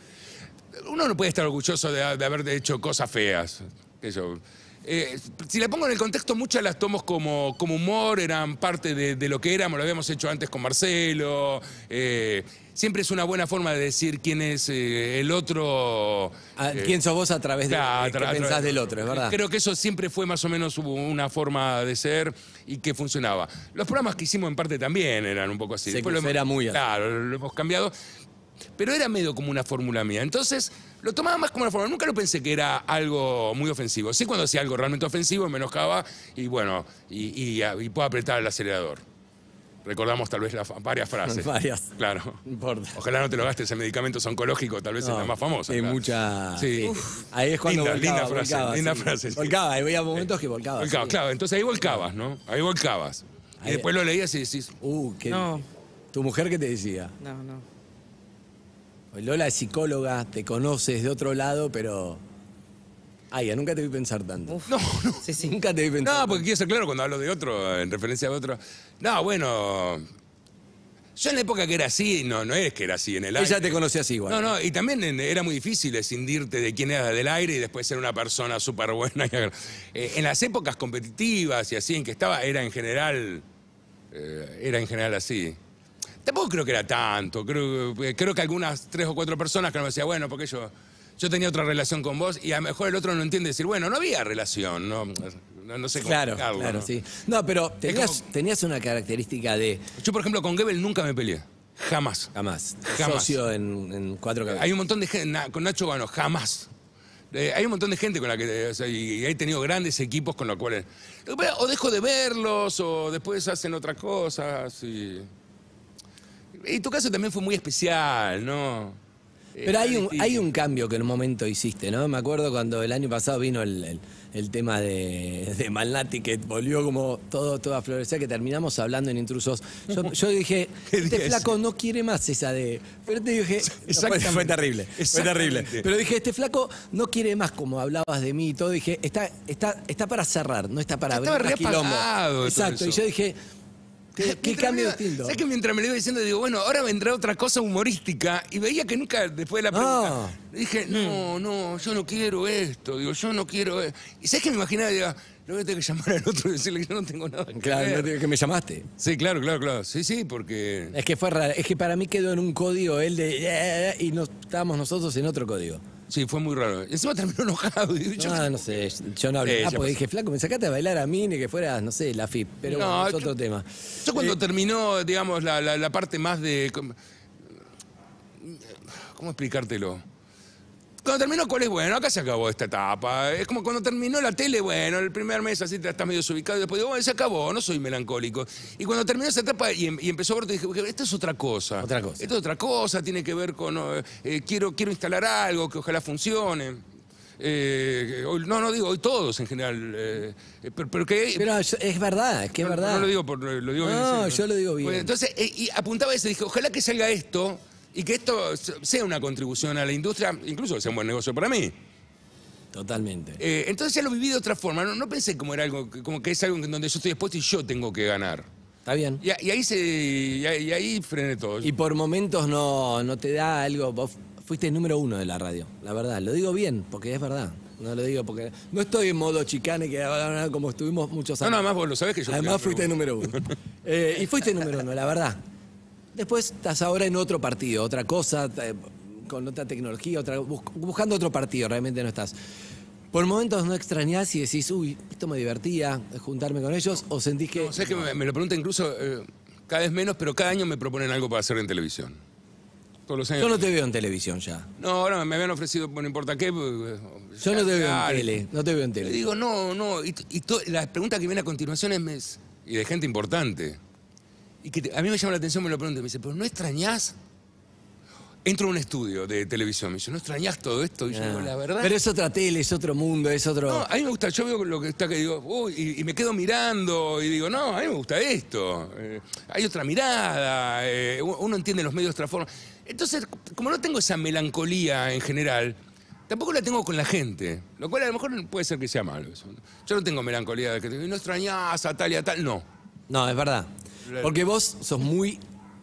uno no puede estar orgulloso de, de haber hecho cosas feas. qué sé yo. Eh, si la pongo en el contexto, muchas las tomo como, como humor, eran parte de, de lo que éramos, lo habíamos hecho antes con Marcelo. eh, siempre es una buena forma de decir quién es eh, el otro. Ah, eh, ¿Quién sos vos a través de claro, de qué a tra- a pensás tra- del otro, es verdad? Creo que eso siempre fue más o menos una forma de ser y que funcionaba. Los programas que hicimos en parte también eran un poco así. Se Después lo hemos- era muy así. Claro, lo hemos cambiado. Pero era medio como una fórmula mía. Entonces, lo tomaba más como una fórmula. Nunca lo pensé que era algo muy ofensivo. Sí, cuando hacía algo realmente ofensivo me enojaba y bueno, y, y, y puedo apretar el acelerador. Recordamos tal vez las varias frases. Varias. Claro. No importa. Ojalá no te lo gastes en medicamentos oncológicos, tal vez es la más famosa. Hay claro. mucha. Sí. Ahí es cuando Linda, volcaba, linda frase, volcaba, linda sí. frase, sí. Volcaba, había momentos que volcaba. Volcaba, sí. claro. Entonces ahí volcabas, ¿no? Ahí volcabas. Y Ahí- después lo leías y decís, Uh, qué. No. ¿Tu mujer qué te decía? No, no. Lola es psicóloga, te conoces de otro lado, pero. Ay, ya nunca te vi pensar tanto. Uf. no, no. Sí, sí. Nunca te vi pensar. No, porque quiero ser claro cuando hablo de otro, en referencia a otro. No, bueno. Yo en la época que era así, no, no es que era así en el aire. Ella te conocía así igual. No, no, y también en- era muy difícil escindirte de quién eras del aire y después ser una persona súper buena. Eh, en las épocas competitivas y así en que estaba, era en general. eh, era en general así. Tampoco creo que era tanto. Creo, creo que algunas tres o cuatro personas que me decían, bueno, porque yo, yo tenía otra relación con vos y a lo mejor el otro no entiende decir, bueno, no había relación, no, no, no sé cómo Claro, explicarlo, claro, ¿no? sí. No, pero tenías, como- tenías una característica de. Yo, por ejemplo, con Goebbels nunca me peleé. Jamás. Jamás. Jamás. Socio en, en cuatro cabezas. Hay un montón de gente, na- con Nacho Gano, jamás. Eh, hay un montón de gente con la que, o sea, y, y he tenido grandes equipos con los cuales, o dejo de verlos, o después hacen otras cosas, y... Y tu caso también fue muy especial, ¿no? Pero hay un, distinto. hay un cambio que en un momento hiciste, ¿no? Me acuerdo cuando el año pasado vino el, el- el tema de, de Malnati, que volvió como todo, todo a florecer, que terminamos hablando en Intrusos. Yo, yo dije, ¿Qué este dije? flaco no quiere más esa de... Pero te dije, fue, Exactamente. fue terrible, fue Exactamente. terrible. Pero dije, este flaco no quiere más como hablabas de mí y todo. Dije, está, está, está para cerrar, no está para Ya estaba abrir más quilombo. reapagado todo Exacto, y eso. yo dije, qué, qué Mientras cambio me iba- distinto. ¿Sabes que mientras me lo iba diciendo, digo, bueno, ahora vendrá otra cosa humorística? Y veía que nunca, después de la pregunta, dije, no, no, yo no quiero esto, digo, yo no quiero esto. Y ¿sabes que me imaginaba? Digo, lo voy a tener que llamar al otro y decirle que yo no tengo nada que Claro, ver. no te- que me llamaste. Sí, claro, claro, claro. Sí, sí, porque... Es que fue raro, es que para mí quedó en un código él de... y nos, estábamos nosotros en otro código. Sí, fue muy raro. Y encima terminó enojado. Digo, yo- Ah, no sé, yo no hablé. Sí, ah, ya porque pasó. dije, flaco, me sacaste a bailar a mí ni que fueras, no sé, la F I P. Pero No, bueno, es yo- otro tema. Yo cuando Eh, terminó, digamos, la, la- la parte más de... ¿Cómo, cómo explicártelo? cuando terminó el cole, bueno, acá se acabó esta etapa. Es como cuando terminó la tele, bueno, el primer mes así te estás medio desubicado y después digo, bueno, se acabó, no soy melancólico. Y cuando terminó esa etapa y, em- y empezó a ver, dije, esto es otra cosa. Otra cosa. Esto es otra cosa, tiene que ver con, eh, quiero, quiero instalar algo que ojalá funcione. Eh, hoy, no, no digo hoy todos en general, eh, eh, pero, pero que... Pero yo- es verdad, es que es no, verdad. no lo digo por, lo digo bien en No, serio. yo lo digo bien. Pues, entonces, eh, y apuntaba a eso, dije, ojalá que salga esto y que esto sea una contribución a la industria, incluso que sea un buen negocio para mí. Totalmente. Eh, entonces ya lo viví de otra forma, no, no pensé como era algo, que- como que es algo en donde yo estoy expuesto y yo tengo que ganar. Está bien. Y, a- y ahí se, y, ahí- y ahí frené todo. Y por momentos no, no te da algo. Vos fuiste el número uno de la radio, la verdad. Lo digo bien, porque es verdad. No lo digo porque. No estoy en modo chicane que como estuvimos muchos No, años. no, además vos lo sabés que yo fui Además el fuiste el número número uno. Eh, y fuiste el número uno, la verdad. Después estás ahora en otro partido, otra cosa, eh, con otra tecnología, otra, bus- buscando otro partido, realmente no estás. Por momentos no extrañás y decís, uy, esto me divertía, juntarme con ellos, o sentís que. uno. ¿Sabés que me, me lo preguntan incluso eh, cada vez menos, pero cada año me proponen algo para hacer en televisión? Todos los años. Yo no te veo en televisión ya. No, ahora me habían ofrecido, no importa qué. eh, Yo no te veo en dale. tele, no te veo en Le tele. digo, no, no. Y, y to- la pregunta que viene a continuación es, mes- y de gente importante, y que te- a mí me llama la atención, me lo preguntan, me dice, pero ¿no extrañás? Entro a un estudio de televisión, me dice, ¿no extrañás todo esto? Y yo digo, Ah. la verdad... Pero es otra tele, es otro mundo, es otro. No, a mí me gusta, yo veo lo que está que digo, uy, y, y me quedo mirando y digo, no, a mí me gusta esto. Eh, hay otra mirada, eh, uno entiende los medios de otra forma. Entonces, como no tengo esa melancolía en general, tampoco la tengo con la gente, lo cual a lo mejor puede ser que sea malo eso. Yo no tengo melancolía de que no extrañás a tal y a tal, no. No, es verdad. Porque vos sos muy.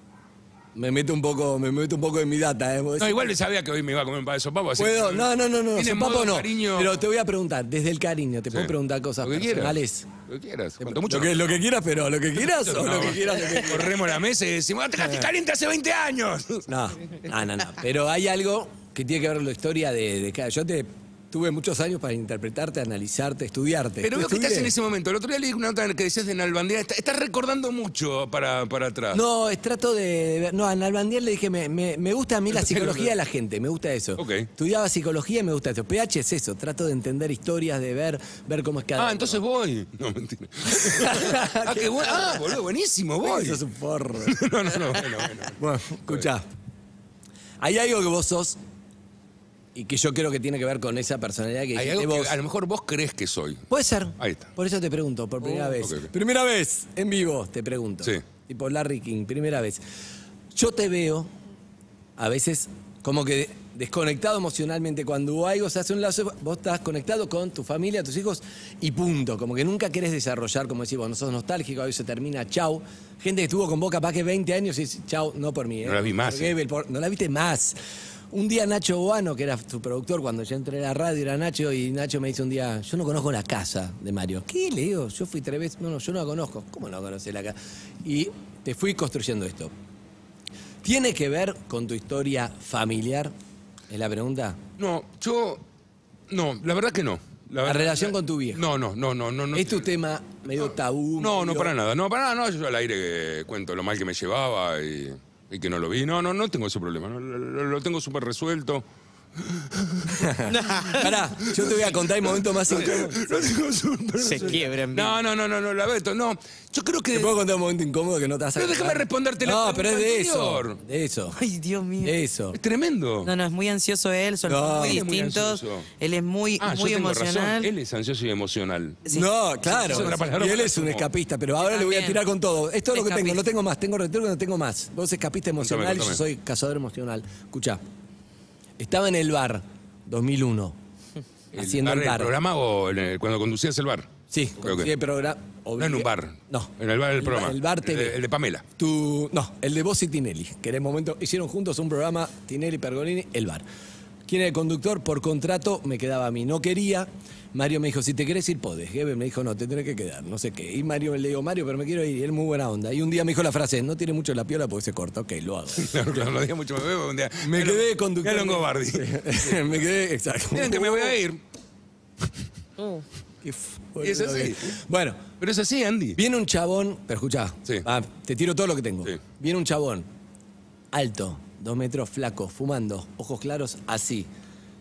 Me meto un poco, me meto un poco en mi data, ¿eh? Vos No, decís- igual sabía que hoy me iba a comer un par de sopapos. así ¿Puedo? que- No, no, no, no, Tiene sopapo modo no. cariño. Pero te voy a preguntar, desde el cariño, te Sí. puedo preguntar cosas Lo que quieras. personales. Lo que quieras. Cuanto mucho. Lo que, lo que quieras, pero lo que quieras o No, lo que quieras. Lo que... Corremos la mesa y decimos, ¡ah, te quedaste caliente hace veinte años! No, no, no, no. Pero hay algo que tiene que ver con la historia de, de cada. Yo te tuve muchos años para interpretarte, analizarte, estudiarte. Pero veo que estás Estudié. en ese momento. El otro día leí una nota que decías de Nalbandián. Está- Estás recordando mucho para, para atrás. No, es- trato de, de ver- No, a Nalbandián le dije, me, me, me gusta a mí la psicología de la gente, me gusta eso. Ok. Estudiaba psicología y me gusta eso. P H es eso, trato de entender historias, de ver, ver cómo es cada Ah, uno. entonces voy. No, mentira. ah, qué bueno. Ah, boludo, buenísimo, voy. Eso es un forro. no, no, no, bueno, bueno. Bueno, escuchá. Hay algo que vos sos y que yo creo que tiene que ver con esa personalidad que Hay dijiste algo vos. que a lo mejor vos crees que soy. Puede ser. Ahí está. Por eso te pregunto, por primera Oh, vez. ok, ok. Primera vez, en vivo, te pregunto. Sí. Tipo Larry King, primera vez. Yo te veo, a veces, como que desconectado emocionalmente. Cuando algo se hace un lazo, vos estás conectado con tu familia, tus hijos, y punto. Como que nunca querés desarrollar, como decís, vos, no sos nostálgico, a veces se termina, chau. Gente que estuvo con vos capaz que veinte años y dice, chau, no por mí. ¿eh? No la vi más, Por eh. Gebel, por- no la viste más. Un día Nacho Boano, que era tu productor cuando yo entré a la radio, era Nacho, y Nacho me dice un día, yo no conozco la casa de Mario. ¿Qué, le digo? Yo fui tres veces, no, no, yo no la conozco. ¿Cómo no conoces la casa? Y te fui construyendo esto. ¿Tiene que ver con tu historia familiar? ¿Es la pregunta? No, yo. No, la verdad que no. La verdad- relación con tu viejo. No, no, no, no. no, no ¿Es tu tema medio tabú? No, no, medio- para nada. No, para nada. No, yo al aire que cuento lo mal que me llevaba y, y que no lo vi. No, no, no tengo ese problema. no, lo, lo- lo tengo súper resuelto. Pará, yo te voy a contar el momento más incómodo. Lo tengo súper Se resuelto. quiebra en vivo. No, no, no, no, no, la veto. No, yo creo que. ¿Te puedo contar un momento incómodo que no te vas a Pero déjame acordar? responderte la No, pero es de pregunta eso. anterior. De eso. Ay, Dios mío. De eso. Es tremendo. No, no, es muy ansioso él, son No. muy Él es muy distintos. ansioso. Él es muy, Ah, yo muy tengo emocional. razón. Él es ansioso y emocional. Sí. No, claro. Es otra palabra Y él para es un como- escapista, pero ahora le voy a También. tirar con todo. Esto es lo que tengo, Escapista. no tengo más. Tengo retorno, no tengo más. Vos escapista emocional y yo contame. soy cazador emocional. Escuchá. Estaba en el bar, dos mil uno, haciendo bar, el bar. programa o en el- cuando conducías el bar? Sí, Ok, ok. conducí el programa. No en un bar. No. En el bar del El programa. bar- el bar T V. El de, el de Pamela. Tu, no, el de vos y Tinelli, que en el momento hicieron juntos un programa, Tinelli, Pergolini, el bar. ¿Quién era el conductor? Por contrato me quedaba a mí. No quería. Mario me dijo, si te querés ir, podés. Gebe me dijo, no, te tenés que quedar, no sé qué. Y Mario le digo, Mario, pero me quiero ir. Y él muy buena onda. Y un día me dijo la frase, no tiene mucho la piola porque se corta. Ok, lo hago. Claro, claro, lo día mucho me veo un día. Me Mirá quedé lo- conductor. mirá Longobardi. me quedé, exacto. Miren que me voy a ir. Qué f- Y es así. Bueno, Pero es así, Andy. viene un chabón, pero escuchá, Sí. va, te tiro todo lo que tengo. Sí. Viene un chabón, alto, dos metros, flaco, fumando, ojos claros, así.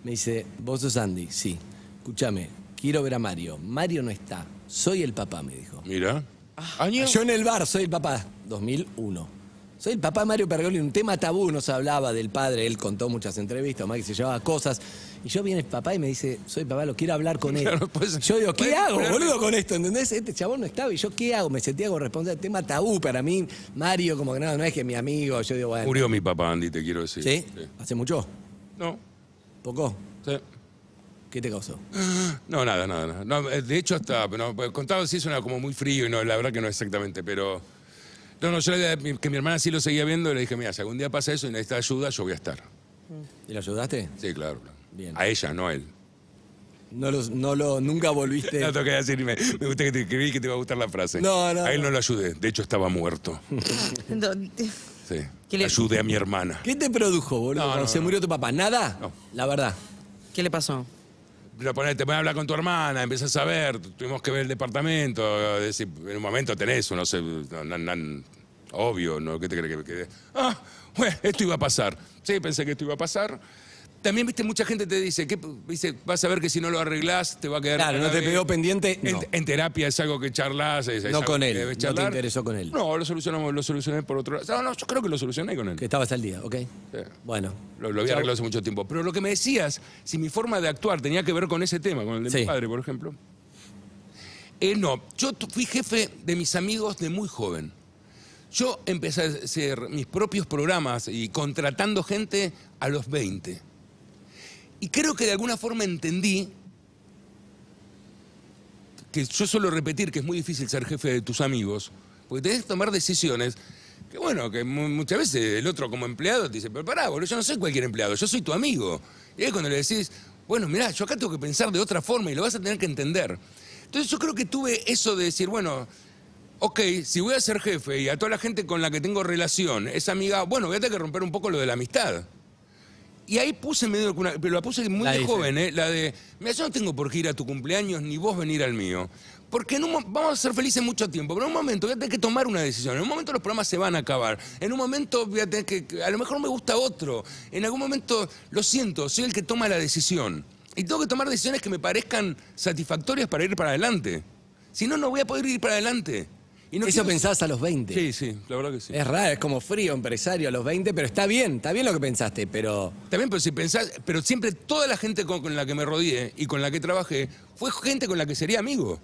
Me dice, ¿vos sos Andy? Sí. Escúchame, quiero ver a Mario. Mario no está. Soy el papá, me dijo. Mira. ¿Año? Yo en el bar soy el papá. dos mil uno. Soy el papá de Mario Pergolini. Un tema tabú, no se hablaba del padre. Él contó muchas entrevistas, más que se llevaba cosas. Y yo viene el papá y me dice, soy papá, lo quiero hablar con él. Claro, pues, yo digo, ¿qué puede- hago, puede- boludo, con esto? ¿Entendés? Este chabón no estaba. Y yo, ¿qué hago? Me sentía como responsable. Tema tabú para mí. Mario, como que no, no es que mi amigo. Yo digo, bueno. Murió mi papá, Andy, te quiero decir. ¿Sí? ¿Hace mucho? No. ¿Poco? Sí. ¿Qué te causó? No, nada, nada. nada. No, eh, de hecho, hasta. No, pues, contado sí suena como muy frío y no, la verdad que no exactamente, pero. No, no, yo le dije que mi hermana sí lo seguía viendo y le dije, mira, si algún día pasa eso y necesita ayuda, yo voy a estar. ¿Y lo ayudaste? Sí, claro. claro. Bien. A ella, no a él. No lo, no lo, nunca volviste. No tengo que decir, me, me gusta que te escribí que te va a gustar la frase. No, no, A él no. no lo ayudé, de hecho estaba muerto. ¿Dónde? Sí. ¿Qué le- Ayudé a mi hermana. ¿Qué te produjo, boludo, No, cuando no, se no. murió tu papá? ¿Nada? No. La verdad. ¿Qué le pasó? Lo ponés, te voy a hablar con tu hermana, empiezas a ver, tuvimos que ver el departamento, decir, en un momento tenés uno, se, no, no, no, obvio, ¿no? ¿Qué te crees que, que- Ah, bueno, esto iba a pasar. Sí, pensé que esto iba a pasar. También, viste, mucha gente te dice, ¿qué, dice, vas a ver que si no lo arreglás te va a quedar... Claro, no te grave. pegó pendiente, En, no. en terapia es algo que charlas, es, es No algo con que él, debes no te charlar. interesó con él. No, lo solucionamos, lo solucioné por otro lado. No, no, yo creo que lo solucioné con él. Que estabas al día, ¿ok? Sí. Bueno. Lo, lo había Chau. arreglado hace mucho tiempo. Pero lo que me decías, si mi forma de actuar tenía que ver con ese tema, con el de Sí. mi padre, por ejemplo. Eh, no, yo tu- fui jefe de mis amigos de muy joven. Yo empecé a hacer mis propios programas y contratando gente a los veinte. Y creo que de alguna forma entendí que yo suelo repetir que es muy difícil ser jefe de tus amigos, porque tenés que tomar decisiones que, bueno, que mu- muchas veces el otro como empleado te dice, pero pará, boludo, yo no soy cualquier empleado, yo soy tu amigo. Y ahí cuando le decís, bueno, mirá, yo acá tengo que pensar de otra forma y lo vas a tener que entender. Entonces yo creo que tuve eso de decir, bueno, ok, si voy a ser jefe y a toda la gente con la que tengo relación es amiga, bueno, voy a tener que romper un poco lo de la amistad. Y ahí puse medio, una- pero la puse muy La de dice. joven, ¿eh? La de, mira, yo no tengo por qué ir a tu cumpleaños ni vos venir al mío. Porque en un, mo- vamos a ser felices mucho tiempo, pero en un momento voy a tener que tomar una decisión. En un momento los programas se van a acabar. En un momento voy a tener que, que a lo mejor me gusta otro. En algún momento, lo siento, soy el que toma la decisión. Y tengo que tomar decisiones que me parezcan satisfactorias para ir para adelante. Si no, no voy a poder ir para adelante. Y no Eso quiero- pensabas a los veinte. Sí, sí, la verdad que sí. Es raro, es como frío empresario a los veinte, pero está bien, está bien lo que pensaste, pero... También, pero si pensás, pero siempre toda la gente con, con la que me rodeé y con la que trabajé fue gente con la que sería amigo.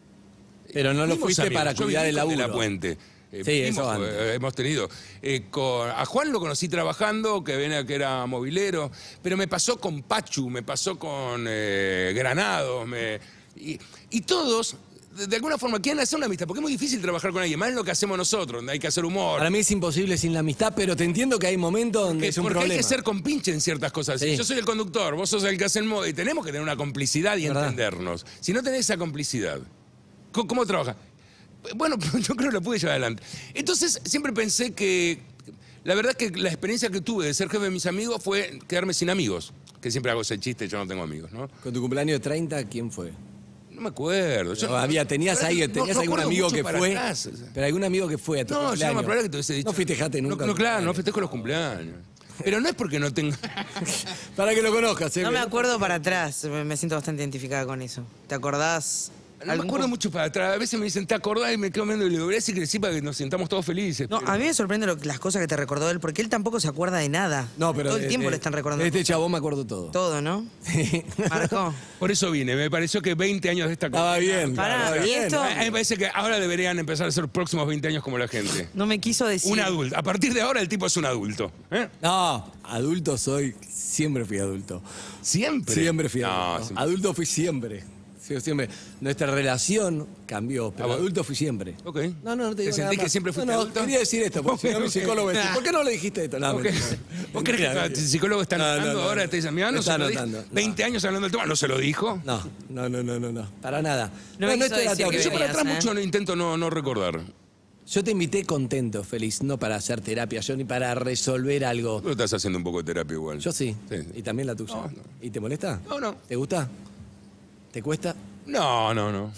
Pero no lo Fuimos fuiste amigos. para Yo cuidar viví el con De laburo. La Puente. Eh, Sí, vivimos, eso antes. eh, hemos tenido. Eh, con- a Juan lo conocí trabajando, que venía que era movilero, pero me pasó con Pachu, me pasó con eh, Granados, me, y, y todos, de, de alguna forma, quieren hacer una amistad, porque es muy difícil trabajar con alguien, más en lo que hacemos nosotros, donde hay que hacer humor. Para mí es imposible sin la amistad, pero te entiendo que hay momentos donde Que- es un porque problema. hay que ser compinche en ciertas cosas. Sí. Yo soy el conductor, vos sos el que hace el modo, y tenemos que tener una complicidad y ¿Verdad? entendernos. Si no tenés esa complicidad, ¿cómo, cómo trabaja? Bueno, yo creo que lo pude llevar adelante. Entonces, siempre pensé que, la verdad que la experiencia que tuve de ser jefe de mis amigos fue quedarme sin amigos. Que siempre hago ese chiste, yo no tengo amigos, ¿no? Con tu cumpleaños de treinta, ¿quién fue? No me acuerdo. Yo No, había, tenías no, ahí, no, tenías no algún recuerdo amigo mucho que para fue. atrás, o sea. Pero algún amigo que fue a tu No, yo no cumpleaños. me acuerdo que te hubiese dicho. No festejaste nunca. No, no, claro, no cumpleaños. festejo los cumpleaños. Pero no es porque no tenga... Para que lo conozcas, ¿eh? No me acuerdo para atrás, me me siento bastante identificada con eso. ¿Te acordás? No me algún acuerdo cum- mucho para atrás. A veces me dicen, ¿te acordás? Y me quedo viendo y le digo, voy a decir que sí para que nos sintamos todos felices. No, pero- a mí me sorprende lo- las cosas que te recordó él, porque él tampoco se acuerda de nada. No, pero Todo el de- tiempo de- le están recordando de este chabón me acuerdo todo. todo, ¿no? Marcó. Por eso vine. Me pareció que veinte años de esta Estaba bien. Pará, estaba ¿y bien. esto? A mí me parece que ahora deberían empezar a ser próximos veinte años como la gente. No me quiso decir. Un adulto. A partir de ahora el tipo es un adulto. ¿eh? No, adulto soy, siempre fui adulto. ¿Siempre? Siempre fui No, adulto. siempre. Adulto fui siempre. Sí, siempre. Nuestra relación cambió, pero Ah, bueno. adulto fui siempre. Ok. No, no, no te ¿Te digo sentís nada que más. siempre fuiste no, no, adulto? quería decir esto, porque si no mi Ok. psicólogo me dice, ¿por qué no le dijiste esto? No, Ok. mentira. ¿Vos crees que Mentira, el psicólogo está No, no, anotando no, ahora? no. Te dice, mira, no Está se lo dijo. anotando, no. veinte años hablando del tema, ¿no se lo dijo? No, no, no, no, no, no, para nada. No me quiso esto era decir todo. que Porque yo para venías, atrás ¿eh? mucho no intento no, no recordar. Yo te invité contento, feliz, no para hacer terapia, yo ni para resolver algo. Tú estás haciendo un poco de terapia igual. Yo sí, Sí. y también la tuya. No, no. ¿Y te molesta? No, no. ¿Te gusta? ¿Te cuesta? No, no, no.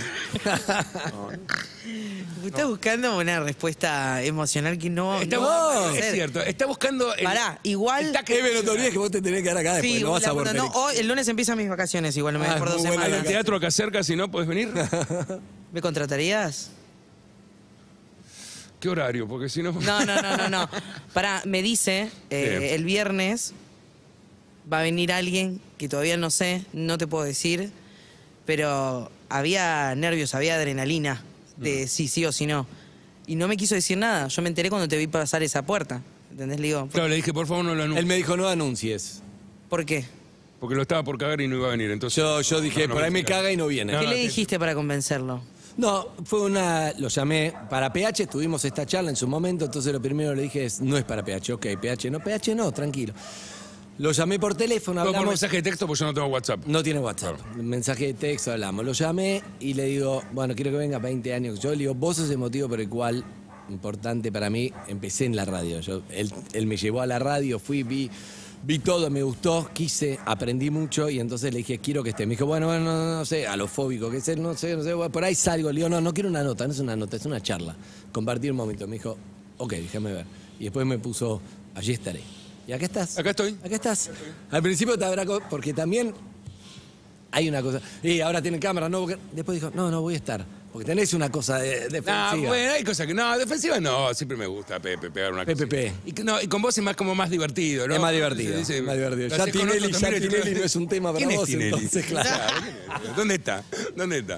Estás buscando una respuesta emocional que no. Está, no va a es aparecer. cierto, está buscando... el- Pará, igual. el taque Eve, no te olvides que vos te tenés que quedar acá después, Sí, no vas la- a por no, Félix. hoy, el lunes empiezan mis vacaciones, igual me Ah, voy por dos muy buena Hay semanas. un teatro acá cerca, si no, ¿puedes venir? ¿Me contratarías? ¿Qué horario? Porque si no... No, no, no, no, no. Pará, me dice, eh, Sí. el viernes va a venir alguien que todavía no sé, no te puedo decir, pero había nervios, había adrenalina de sí, sí o sí no. Y no me quiso decir nada. Yo me enteré cuando te vi pasar esa puerta. ¿Entendés? Le digo, Claro, le dije, por favor, no lo Él anuncies. me dijo, no anuncies. ¿por qué? Porque lo estaba por cagar y no iba a venir. Entonces, Yo, yo dije, no, no por ahí me mentira. caga y no viene. No, ¿Qué no, le sí. dijiste para convencerlo? No, fue una. Lo llamé para P H, tuvimos esta charla en su momento, entonces lo primero le dije es: no es para P H, ok, P H no, P H no, tranquilo. Lo llamé por teléfono, Todo por hablamos. mensaje de texto porque yo no tengo WhatsApp. No tiene WhatsApp. Mensaje de texto, hablamos. Lo llamé y le digo, bueno, quiero que venga veinte años. Yo le digo, vos sos el motivo por el cual, importante para mí, empecé en la radio. Yo, él, él me llevó a la radio, fui, vi. Vi todo, me gustó, quise, aprendí mucho y entonces le dije, quiero que esté. Me dijo, bueno, bueno, no, no sé, a lo fóbico que es él, no sé, no sé, bueno, por ahí salgo. Le digo, no, no quiero una nota, no es una nota, es una charla. Compartir un momento. Me dijo, ok, déjame ver. Y después me puso, allí estaré. Y acá estás. Acá estoy. Acá estás. Al principio te habrá... co- Porque también hay una cosa... Y ahora tienen cámara, ¿no? Porque- Después dijo, no, no voy a estar. Porque tenés una cosa de, defensiva. No, bueno, hay cosas que... No, defensiva no, siempre me gusta Pepe pegar una P P P. cosita. Y, que- no, y con vos es más como más divertido, ¿no? Es más divertido, Se dice, más divertido. lo Ya haces con Tinelli- otro ya también, Tinelli y- no es un tema para ¿Quién es vos, Tinelli? entonces, claro. ¿quién es? ¿Dónde está? ¿Dónde está?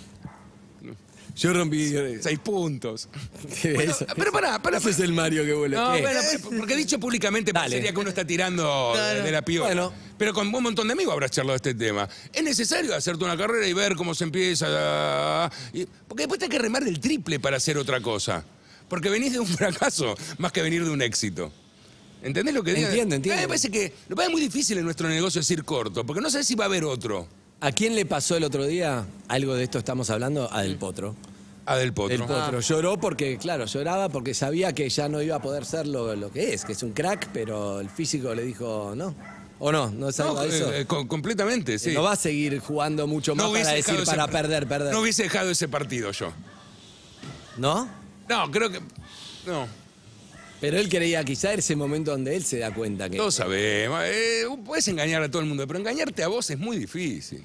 Yo rompí... Seis puntos. ¿Qué Bueno, es? pero pará, pará. Ese es el Mario que vuelve. No, ¿Qué? bueno, porque dicho públicamente Dale. sería que uno está tirando de, de la piola. Bueno. Pero con un montón de amigos habrás charlado de este tema. Es necesario hacerte una carrera y ver cómo se empieza. y- porque después te hay que remar del triple para hacer otra cosa. Porque venís de un fracaso más que venir de un éxito. ¿Entendés lo que digo? Entiendo, entiendo. A mí me parece que lo que es muy difícil en nuestro negocio es ir corto, porque no sabes si va a haber otro. ¿A quién le pasó el otro día? Algo de esto estamos hablando, a Del Potro. A Del Potro. Del Potro. Lloró porque, claro, lloraba porque sabía que ya no iba a poder ser lo, lo que es, que es un crack, pero el físico le dijo no. ¿O no? ¿No es algo No, de eso? eh, eh, com- completamente, sí. No va a seguir jugando mucho más hubiese para dejado decir, ese para par- perder, perder. No hubiese dejado ese partido yo. ¿No? No, creo que. No. Pero él creía quizá ese momento donde él se da cuenta que... Todos sabemos. eh, puedes engañar a todo el mundo, pero engañarte a vos es muy difícil.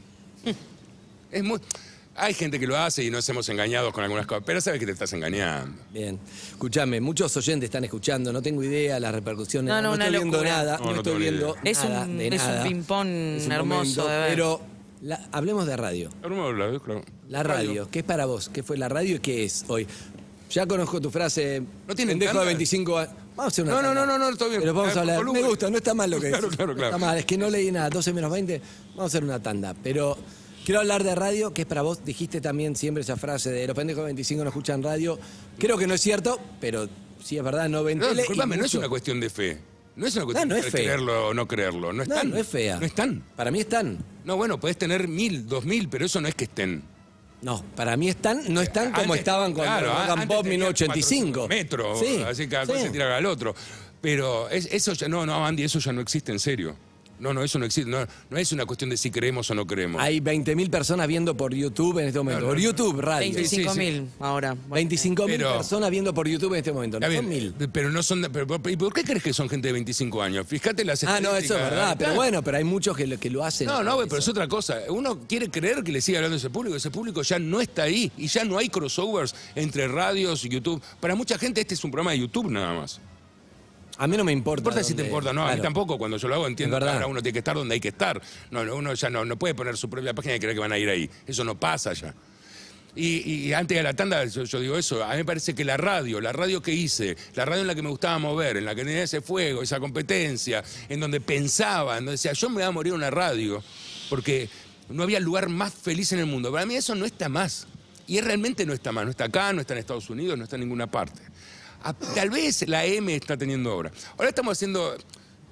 Es muy. Hay gente que lo hace y nos hemos engañado con algunas cosas, pero sabes que te estás engañando. Bien. Escúchame, muchos oyentes están escuchando, no tengo idea las repercusiones, No, no, no, una estoy viendo locura. nada, No, no, no estoy tengo ni viendo idea. Es nada un- de es un nada. ping-pong Es un hermoso de ver. Pero la- hablemos de radio. Claro. La radio, ¿qué es para vos? ¿Qué fue la radio y qué es hoy? Ya conozco tu frase, ¿No tienen pendejo de tanda? veinticinco años. Vamos a hacer una No, no, tanda. no, no, no, todo bien. Pero vamos Ah, a hablar. volumen. Me gusta, no está mal lo que Claro, decís. claro, claro. No está mal, es que no leí nada. doce menos veinte, vamos a hacer una tanda. Pero quiero hablar de radio, que es para vos. Dijiste también siempre esa frase de los pendejos de veinticinco no escuchan radio. Creo que no es cierto, pero sí es verdad, no ven No, tele y disculpame, no es mucho. una cuestión de fe. No es una cuestión no es de fe. creerlo o no creerlo. No No, están. no es fea. No están. Para mí están. No, bueno, podés tener mil, dos mil, pero eso no es que estén. No, para mí están, no están como Antes- estaban cuando claro, Rock and antes Pop tenía mil novecientos ochenta y cinco. Metros, Sí, así que cada sí. cual se tira al otro. Pero es- eso ya, no, no, Andy, eso ya no existe en serio. No, no, eso no existe. No, no es una cuestión de si creemos o no creemos. Hay veinte mil personas viendo por YouTube en este momento. No, no, por no. YouTube, radio. veinticinco mil sí, ahora. veinticinco mil Pero- personas viendo por YouTube en este momento. No Está son bien, mil. pero no son. Pero, ¿y por qué crees que son gente de veinticinco años? Fíjate las Ah, no, eso es estadísticas. verdad. Pero Claro. bueno, pero hay muchos que lo, que lo hacen. No, no, pero es Eso. otra cosa. Uno quiere creer que le sigue hablando a ese público. Ese público ya no está ahí. Y ya no hay crossovers entre radios y YouTube. Para mucha gente este es un programa de YouTube nada más. A mí no me importa. No importa si te dónde- importa, no, a mí claro. tampoco. Cuando yo lo hago entiendo Es que verdad. ahora uno tiene que estar donde hay que estar. No, no, uno ya no, no puede poner su propia página y creer que van a ir ahí. Eso no pasa ya. Y, y antes de la tanda, yo, yo digo eso, a mí me parece que la radio, la radio que hice, la radio en la que me gustaba mover, en la que tenía ese fuego, esa competencia, en donde pensaba, en donde decía, yo me voy a morir en una radio, porque no había lugar más feliz en el mundo. Para mí eso no está más. Y es, realmente no está más. No está acá, no está en Estados Unidos, no está en ninguna parte. A- tal vez la M está teniendo ahora. Ahora estamos haciendo...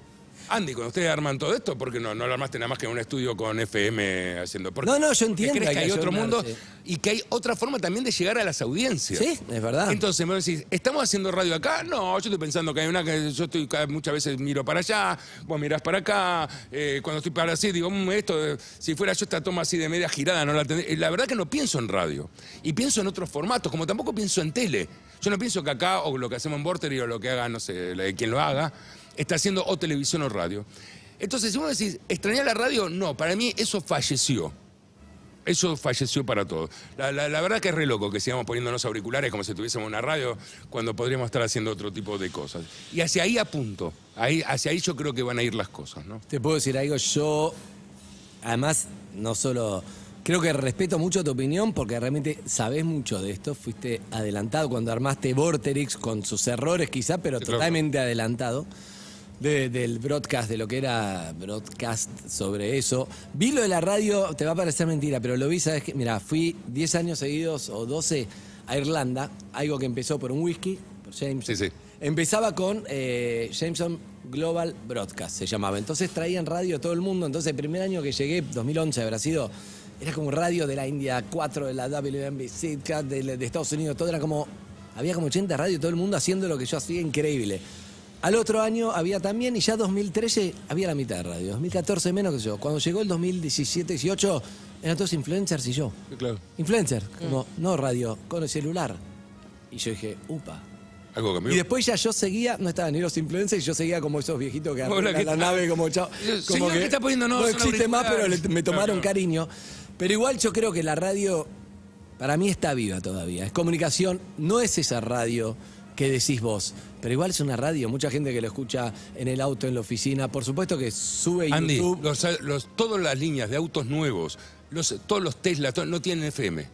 Andy, cuando ustedes arman todo esto, ¿por qué no, no lo armaste nada más que en un estudio con F M haciendo? Porque No, no, yo entiendo ¿crees que que hay hay que otro mundo ayornarse. y que hay otra forma también de llegar a las audiencias? Sí, es verdad. Entonces me decís, ¿estamos haciendo radio acá? No, yo estoy pensando que hay una que yo estoy cada- muchas veces miro para allá, vos mirás para acá, eh, cuando estoy para así digo, "Mm, esto, eh, si fuera yo esta toma así de media girada, no la tendría". La verdad que no pienso en radio. Y pienso en otros formatos, como tampoco pienso en tele. Yo no pienso que acá, o lo que hacemos en Vorterix, o lo que haga, no sé, la- quien lo haga, está haciendo o televisión o radio. Entonces, si vos decís, ¿extrañar la radio? No, para mí eso falleció. Eso falleció para todos. La, la- la verdad que es re loco que sigamos poniéndonos auriculares como si tuviésemos una radio cuando podríamos estar haciendo otro tipo de cosas. Y hacia ahí apunto. Ahí, hacia ahí yo creo que van a ir las cosas, ¿no? Te puedo decir algo, yo, además, no solo, creo que respeto mucho tu opinión porque realmente sabés mucho de esto, fuiste adelantado cuando armaste Vorterix con sus errores quizá, pero Sí, claro. totalmente adelantado. De- del broadcast, de lo que era broadcast sobre eso. Vi lo de la radio, te va a parecer mentira, pero lo vi, ¿sabes qué? Mira, fui diez años seguidos o doce a Irlanda, algo que empezó por un whisky, por Jameson. Sí, sí. Empezaba con eh, Jameson Global Broadcast, se llamaba. Entonces traían radio a todo el mundo. Entonces el primer año que llegué, dos mil once habrá sido, era como radio de la India cuatro, de la W N B C, de, de Estados Unidos, todo era como, había como ochenta radios, todo el mundo haciendo lo que yo hacía, increíble. Al otro año había también, y ya dos mil trece había la mitad de radio, dos mil catorce menos que yo. Cuando llegó el dos mil diecisiete, dieciocho, eran todos influencers y yo. Sí, claro. Influencer, como, no radio, con el celular. Y yo dije, upa. Algo cambió. Y después ya yo seguía, no estaban ni los influencers, y yo seguía como esos viejitos que Hola, arreglan ¿qué la tal? nave, como chao. Señor, Como ¿qué está poniendo? No, no son existe más, pero le- me tomaron auriculares. cariño. Pero igual yo creo que la radio, para mí está viva todavía. Es comunicación, no es esa radio que decís vos. Pero igual es una radio, mucha gente que lo escucha en el auto, en la oficina. Por supuesto que sube Andy, YouTube. los, los- todas las líneas de autos nuevos, los, todos los Tesla, to- no tienen F M.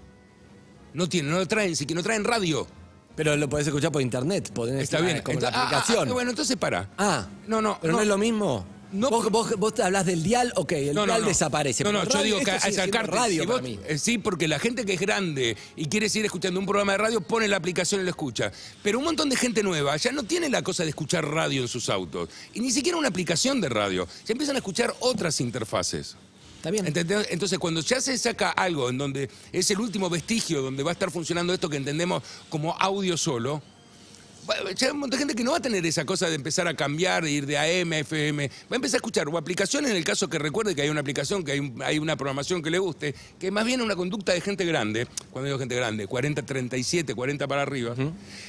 No tienen, no lo traen, sí que no traen radio. Pero lo podés escuchar por internet, podés Está bien. como Entonces- la ah, aplicación. ah, bueno, entonces para. Ah, No, no, pero no, no. es lo mismo. No, vos, vos, vos te hablas del dial, ok, el No, no, dial no. desaparece. No, no, pero yo radio, digo que esto al sigue siendo sacarte. radio si para vos- mí. eh, sí, porque la gente que es grande y quiere seguir escuchando un programa de radio pone la aplicación y lo escucha. Pero un montón de gente nueva ya no tiene la cosa de escuchar radio en sus autos. Y ni siquiera una aplicación de radio. Ya empiezan a escuchar otras interfaces. Está bien. ¿Entendés? Entonces, cuando ya se saca algo en donde es el último vestigio donde va a estar funcionando esto que entendemos como audio solo, bueno, ya hay un montón de gente que no va a tener esa cosa de empezar a cambiar, de ir de A M a F M. Va a empezar a escuchar o aplicaciones, en el caso que recuerde que hay una aplicación, que hay, un- hay una programación que le guste, que más bien es una conducta de gente grande, cuando digo gente grande, cuarenta, treinta y siete, cuarenta para arriba.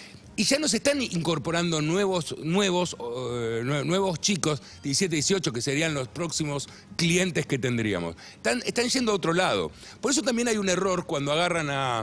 Y ya nos están incorporando nuevos, nuevos, eh, nue- nuevos chicos, diecisiete, dieciocho, que serían los próximos clientes que tendríamos. Están, están yendo a otro lado. Por eso también hay un error cuando agarran a,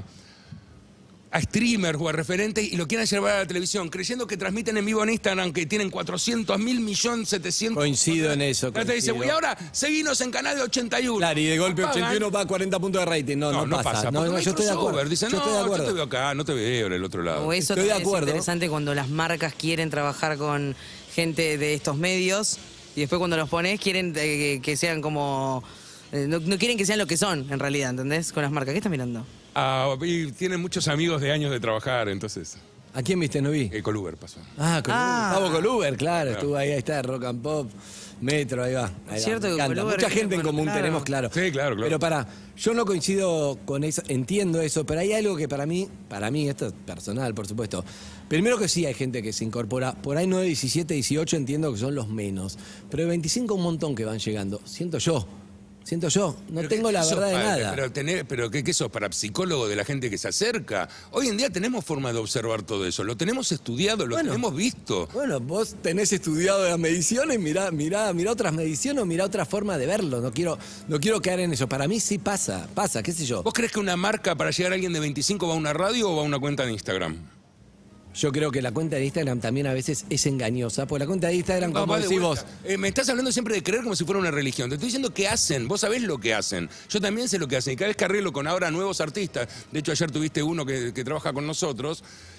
a streamers o a referentes y lo quieren llevar a la televisión, creyendo que transmiten en vivo en Instagram, que tienen cuatrocientos mil millones setecientos. Coincido en eso, Ya te dice, coincido. y ahora seguinos en canal de ochenta y uno. Claro, y de golpe Pagan. ochenta y uno va a cuarenta puntos de rating. No, no, No, no pasa. pasa. No, porque no, hay yo estoy de crossover. acuerdo. Dicen, yo estoy de no, yo acuerdo. te veo acá, no te veo en el otro lado. O eso Estoy de también es acuerdo. interesante cuando las marcas quieren trabajar con gente de estos medios y después cuando los pones quieren eh, que sean como... eh, no, no quieren que sean lo que son, en realidad, ¿entendés? Con las marcas. ¿Qué estás mirando? Ah, y tienen muchos amigos de años de trabajar, entonces. ¿A quién viste? No vi. Eh, Coluber pasó. Ah, Coluber. Ah. Pablo Coluber, claro. Estuvo ahí, ahí está, Rock and Pop, Metro, ahí va. Ahí va, Cierto me que encanta. Coluber Mucha viene gente en con- común claro. tenemos, claro. Sí, claro, claro. Pero para, yo no coincido con eso, entiendo eso, pero hay algo que para mí, para mí, esto es personal, por supuesto. Primero que sí hay gente que se incorpora, por ahí nueve, diecisiete, dieciocho entiendo que son los menos, pero de veinticinco un montón que van llegando, siento yo. Siento yo, no Pero tengo ¿qué- la qué sos verdad de para- nada. Pero, tener, pero ¿qué, qué sos para psicólogo de la gente que se acerca? Hoy en día tenemos forma de observar todo eso. Lo tenemos estudiado, lo Bueno. tenemos visto. Bueno, vos tenés estudiado las mediciones, mirá, mirá, mirá otras mediciones o mirá otra forma de verlo. No quiero, no quiero caer en eso. Para mí sí pasa, pasa, qué sé yo. ¿Vos crees que una marca para llegar a alguien de veinticinco va a una radio o va a una cuenta de Instagram? Yo creo que la cuenta de Instagram también a veces es engañosa, porque la cuenta de Instagram, No, como va de decís vos, vuelta. Eh, me estás hablando siempre de creer como si fuera una religión. Te estoy diciendo qué hacen. Vos sabés lo que hacen. Yo también sé lo que hacen. Y cada vez que arreglo con ahora nuevos artistas, de hecho ayer tuviste uno que, que trabaja con nosotros,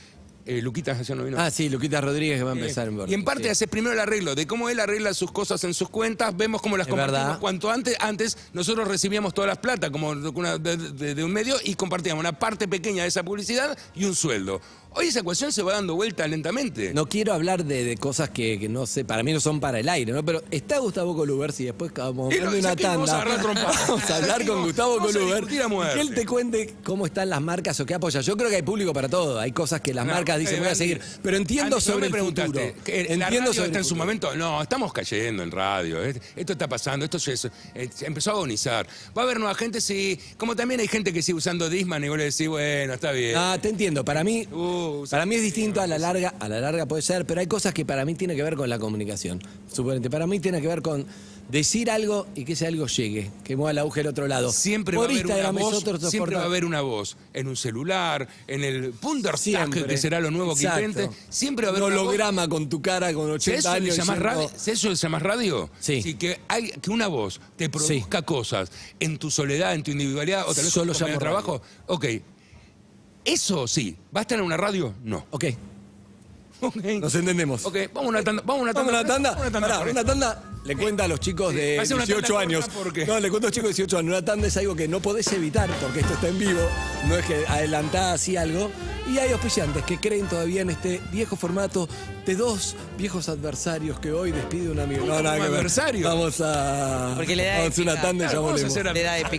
Eh, Luquitas ayer no vino. Ah, sí, Luquita Rodríguez que va a empezar en Y en parte sí. haces primero el arreglo de cómo él arregla sus cosas en sus cuentas, vemos cómo las Es compartimos. verdad. Cuanto antes, antes nosotros recibíamos todas las plata como una- de, de- de un medio y compartíamos una parte pequeña de esa publicidad y un sueldo. Hoy esa ecuación se va dando vuelta lentamente. No quiero hablar de, de cosas que, que no sé, para mí no son para el aire, ¿no? Pero está Gustavo Colubers y después vamos Y a lo- una ya que vamos tanda. a agarrar trompadas. Vamos a hablar con Gustavo Vamos a Colubers discutir a y muerte. que él te cuente cómo están las marcas o qué apoya. Yo creo que hay público para todo. Hay cosas que las No, marcas dicen eh, voy a Andy, seguir. Pero entiendo Andy, sobre me el preguntaste, futuro. que la Entiendo radio sobre está el en su futuro. momento. No, estamos cayendo en radio. eh. Esto está pasando, esto se, se- eh, se empezó a agonizar. Va a haber nueva gente, sí. Como también hay gente que sigue usando Disman y vos le decís, bueno, está bien. Ah, te entiendo. Para mí, Uh, para mí es distinto a la larga. A la larga puede ser, pero hay cosas que para mí tienen que ver con la comunicación. Suponete, para mí tiene que ver con decir algo y que ese algo llegue, que mueva la aguja al otro lado. Siempre Por va a haber una Instagram es voz, otro siempre soporte. va a haber una voz en un celular, en el Pundertag, Siempre. que será lo nuevo Exacto. que invente. Siempre va a haber un una voz. holograma con tu cara con ¿Si ochenta eso le años. llamás diciendo- radio? ¿Si eso le llamás radio? Sí. que, hay, que una voz te produzca cosas en tu soledad, en tu individualidad, o tal vez Solo en tu compañero de llamo trabajo. Ok. Eso sí. ¿Va a estar en una radio? No. Ok, Ok. nos entendemos. Ok, vamos a una tanda. Vamos a una Vamos tanda. a una tanda. Vamos a una tanda Pará, por una esto. tanda le cuenta a los chicos Sí, de va a ser una tanda dieciocho años. corta porque- No, le cuento a los chicos de dieciocho años. Una tanda es algo que no podés evitar porque esto está en vivo. No es que adelantás así algo. Y hay auspiciantes que creen todavía en este viejo formato de dos viejos adversarios que hoy despide un amigo. No, nada que ver. adversario? Vamos a. Porque le da Vamos a hacer una épica. tanda y ya Claro, vamos a volvemos. hacer Le da épica.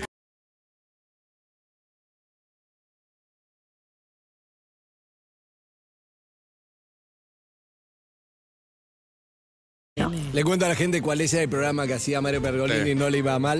Le cuento a la gente cuál es el programa que hacía Mario Pergolini Sí. y no le iba mal.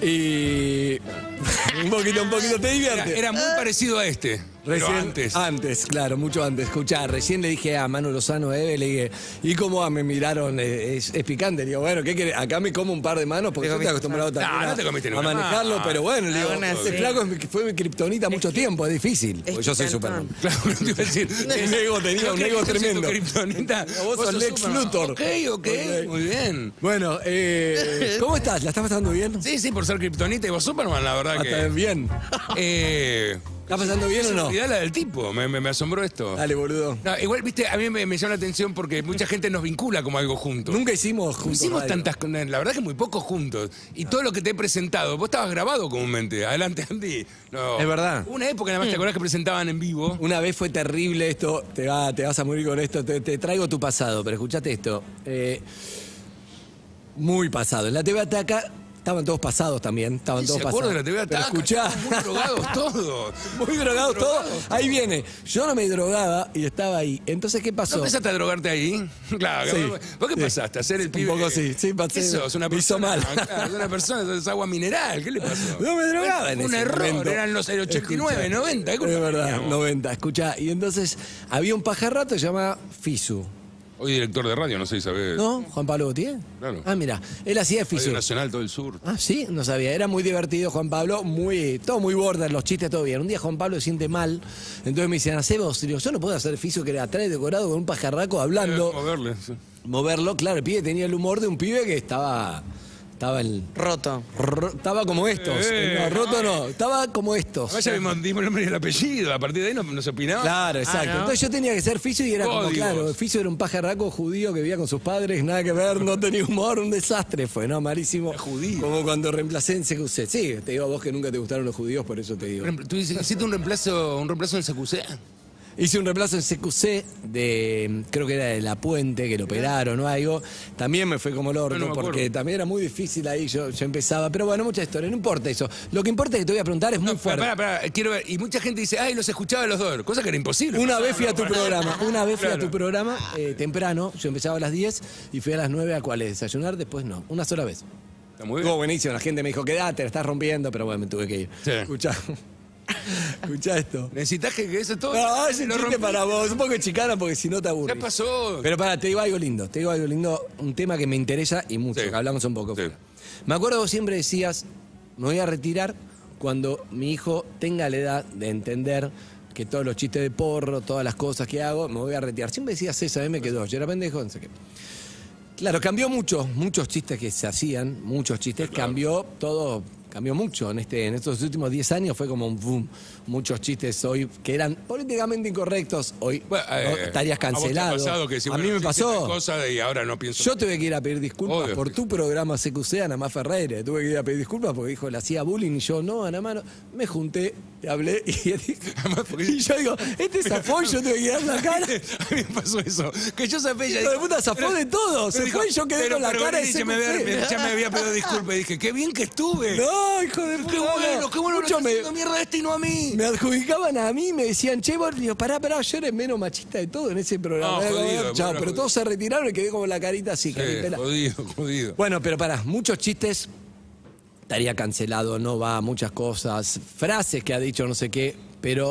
Y. un poquito, un poquito, te Era, divierte. era muy parecido a este. Pero Recién, Ah, antes. claro, mucho antes. Escuchá, recién le dije a Manu Lozano, a Eve, le dije, ¿y cómo me miraron? Eh, Es, es picante. Le digo, bueno, ¿qué querés? Acá me como un par de manos porque Te yo estoy comiste- acostumbrado No, también no a- te comiste a ninguna manejarlo, más. pero bueno, le digo, Aún así. este flaco es mi- fue mi kriptonita mucho tiempo, es difícil. Porque yo soy picantón. Superman. Claro, te iba a decir. Un ego tenía, Yo un creo ego que yo soy tu tremendo. kriptonita. Vos sos sos Lex Superman. Luthor. Ok, ok, Ok. muy bien. Bueno, eh, ¿cómo estás? ¿La estás pasando bien? Sí, sí, por ser kriptonita y vos Superman, la verdad Hasta que... bien. Eh, ¿Estás pasando bien o no? seguridad la del tipo, me, me- me asombró esto. Dale, boludo. No, igual, viste, a mí me, me llama la atención porque mucha gente nos vincula como algo juntos. Nunca hicimos No juntos hicimos radio. tantas cosas, la verdad que muy poco juntos. Y todo lo que te he presentado, vos estabas grabado comúnmente. Adelante, Andy. No. Es verdad. Hubo una época, nada más, ¿te acordás que presentaban en vivo? Una vez fue terrible esto, te, va, te vas a morir con esto, te, te traigo tu pasado, pero escuchate esto. Eh, muy pasado. En la T V Ataca estaban todos pasados también, estaban ¿Se todos acuerda pasados. de la T V Pero Ataca? escuchá. Estaban muy drogados todos. Muy drogados todos. Ahí viene. Yo no me drogaba y estaba ahí. Entonces, ¿qué ¿No pasó? empezaste a drogarte ahí? Claro. Sí, ¿Vos qué sí. pasaste? ¿A ser el Un pibe? poco sí, sí, pasé- ¿Qué sos? ¿Una me hizo persona? mal. Claro, una persona, es agua mineral. ¿Qué le pasó? No me drogaba en Un ese error, momento. eran los el ochenta y nueve, Escuchá, noventa. ¿qué Es culpa verdad, teníamos? noventa. Escuchá, y entonces había un pajarrato que se llama Fisu. Hoy director de radio, no sé si sabés. ¿No? Juan Pablo Gautier. Claro. Ah, mira, él hacía Radio Fisu. Nacional, todo el sur. Ah, sí, no sabía. Era muy divertido Juan Pablo, muy, todo muy border, los chistes, todo bien. Un día Juan Pablo se siente mal, entonces me dicen, hacé vos. Y digo, yo no puedo hacer Fisio que era atrás decorado con un pajarraco hablando. Eh, moverle, sí. Moverlo, claro, el pibe tenía el humor de un pibe que estaba. Estaba el. Roto. ro- estaba como estos. Eh, no, roto no, estaba como estos. Vaya, dimos dimos el nombre y el apellido. A partir de ahí no, no se opinaba. Claro, exacto. Ah, ¿no? Entonces yo tenía que ser Fisio y era como, Códigos. claro, Fisio era un pajarraco judío que vivía con sus padres, nada que ver, no tenía humor, un desastre fue, ¿no? Malísimo. Era judío. Como cuando reemplacé en C Q C. Sí, te digo a vos que nunca te gustaron los judíos, por eso te digo. ¿Tú hiciste un reemplazo, un reemplazo en C Q C? Hice un reemplazo en C Q C de, creo que era de La Puente, que lo operaron o algo. También me fue como el orto, No, no me acuerdo. porque también era muy difícil ahí, yo, yo empezaba. Pero bueno, mucha historia, no importa eso. Lo que importa es que te voy a preguntar, es muy No, fuerte. pará, pará, quiero ver. Y mucha gente dice, ay, los escuchaba los dos. Cosa que era imposible. Una vez fui a tu programa, una vez fui a Claro. tu programa, eh, temprano, yo empezaba a las diez y fui a las nueve a cuál es, desayunar, después no, una sola vez. Está muy bien. Estuvo buenísimo, la gente me dijo, quédate, la estás rompiendo, pero bueno, me tuve que ir. Sí. Escuchá, escuchá esto. Necesitas que, que eso todo. No, es un lo chiste rompí. para vos, un poco de chicana porque si no te aburres. Ya pasó. Pero para, te digo algo lindo, te digo algo lindo, un tema que me interesa y mucho, Sí. que hablamos un poco. Sí. fuera. Me acuerdo vos siempre decías, me voy a retirar cuando mi hijo tenga la edad de entender que todos los chistes de porro, todas las cosas que hago, me voy a retirar. Siempre decías eso, a mí me quedó, yo era pendejo, no sé qué. Claro, cambió mucho, muchos chistes que se hacían, muchos chistes, Claro. cambió todo, cambió mucho en, este, en estos últimos diez años, fue como un boom. Muchos chistes hoy que eran políticamente incorrectos, hoy Bueno, ¿no? eh, estarías cancelado. ¿A, vos te ha pasado que si, a bueno, mí me hiciste pasó. tal cosa y ahora no pienso? Yo tuve que ir a pedir disculpas Obvio. por tu programa C Q C, Ana Má Ferreira. Tuve que ir a pedir disculpas porque dijo, le hacía bullying y yo, no, Ana Má, no. Me junté, le hablé y, Además, porque- y yo digo, este zafó y yo tuve que ir a dar la cara. A mí me pasó eso. Que yo zafé y ella Hijo de dijo- puta, zafó de todo. Se dijo, fue y yo quedé pero- con la pero cara de Berini C ya Q me, había, C. ya me había pedido disculpas y dije, qué bien que estuve. No, hijo de puta. Qué bueno, qué bueno, Mucho no me, haciendo mierda a este y no a mí. me adjudicaban a mí, me decían, che, vos, digo, pará, pará, yo era menos machista de todo en ese programa. No, Era como, jodido, chao, bueno, pero jodido. todos se retiraron y quedé como la carita así, Sí, caripela. jodido, jodido. Bueno, pero pará, muchos chistes, estaría cancelado, no va, muchas cosas, frases que ha dicho no sé qué, pero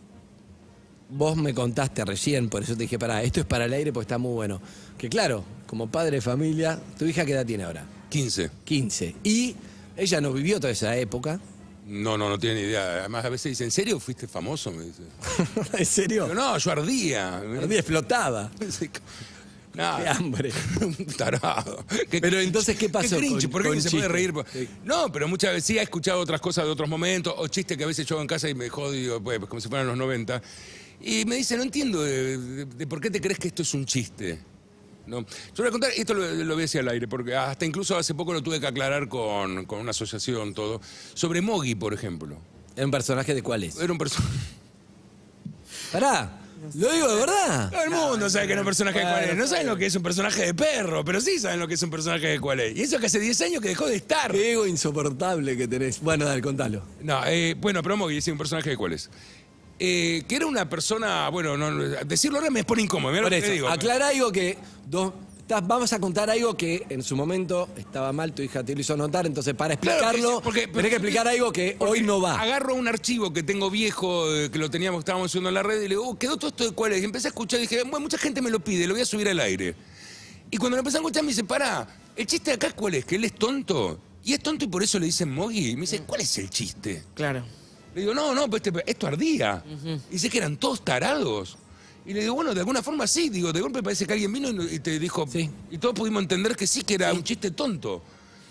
vos me contaste recién, por eso te dije, pará, esto es para el aire porque está muy bueno. Que claro, como padre de familia, ¿tu hija qué edad tiene ahora? quince. quince. Y ella no vivió toda esa época. No, no, no tiene ni idea. Además, a veces dice, ¿en serio fuiste famoso? Me dice. ¿En serio? Digo, no, yo ardía. Perdí, explotaba. No, Qué hambre. un tarado. Qué Pero cringe. entonces, ¿qué pasó Qué cringe, con- ¿por qué con se puede chiste? reír? Sí. No, pero muchas veces sí he escuchado otras cosas de otros momentos, o chistes que a veces yo hago en casa y me jodo, y digo, pues, como si fueran los noventa. Y me dice, no entiendo de, de- de por qué te crees que esto es un chiste. ¿No? Yo voy a contar, esto lo, lo voy a decir al aire, porque hasta incluso hace poco lo tuve que aclarar con, con una asociación, todo, sobre Mogi, por ejemplo. ¿Era un personaje de cuál es? Era un personaje... Pará, lo digo de verdad. Todo el mundo sabe que era un personaje de cuál es. No saben lo que es un personaje de perro, pero sí saben lo que es un personaje de cuál es. Y eso que hace diez años que dejó de estar. Qué ego insoportable que tenés. Bueno, dale, contalo. No, eh, bueno, pero Mogi, sí, un personaje de cuál es. Eh, que era una persona, bueno, no, no, decirlo ahora me pone incómodo. Mirá Por lo que eso, te digo. aclara algo que... dos- estás- vamos a contar algo que en su momento estaba mal, tu hija te lo hizo notar, entonces para Claro, explicarlo, que- porque- tenés que explicar algo que Porque hoy no va. Agarro un archivo que tengo viejo, eh, que lo teníamos, estábamos subiendo en la red, y le digo, oh, quedó todo esto de cuál es. Y empecé a escuchar y dije, bueno, mucha gente me lo pide, lo voy a subir al aire. Y cuando lo empecé a escuchar me dice, pará, ¿el chiste de acá cuál es? ¿Que él es tonto? Y es tonto y por eso le dicen Mogi. Y me dice, ¿cuál es el chiste? Claro. Le digo, no, no, pues este- esto ardía. Y dice que eran todos tarados. Y le digo, bueno, de alguna forma sí. Digo, de golpe parece que alguien vino y, y te dijo... Sí. Y todos pudimos entender que sí, que era un chiste tonto.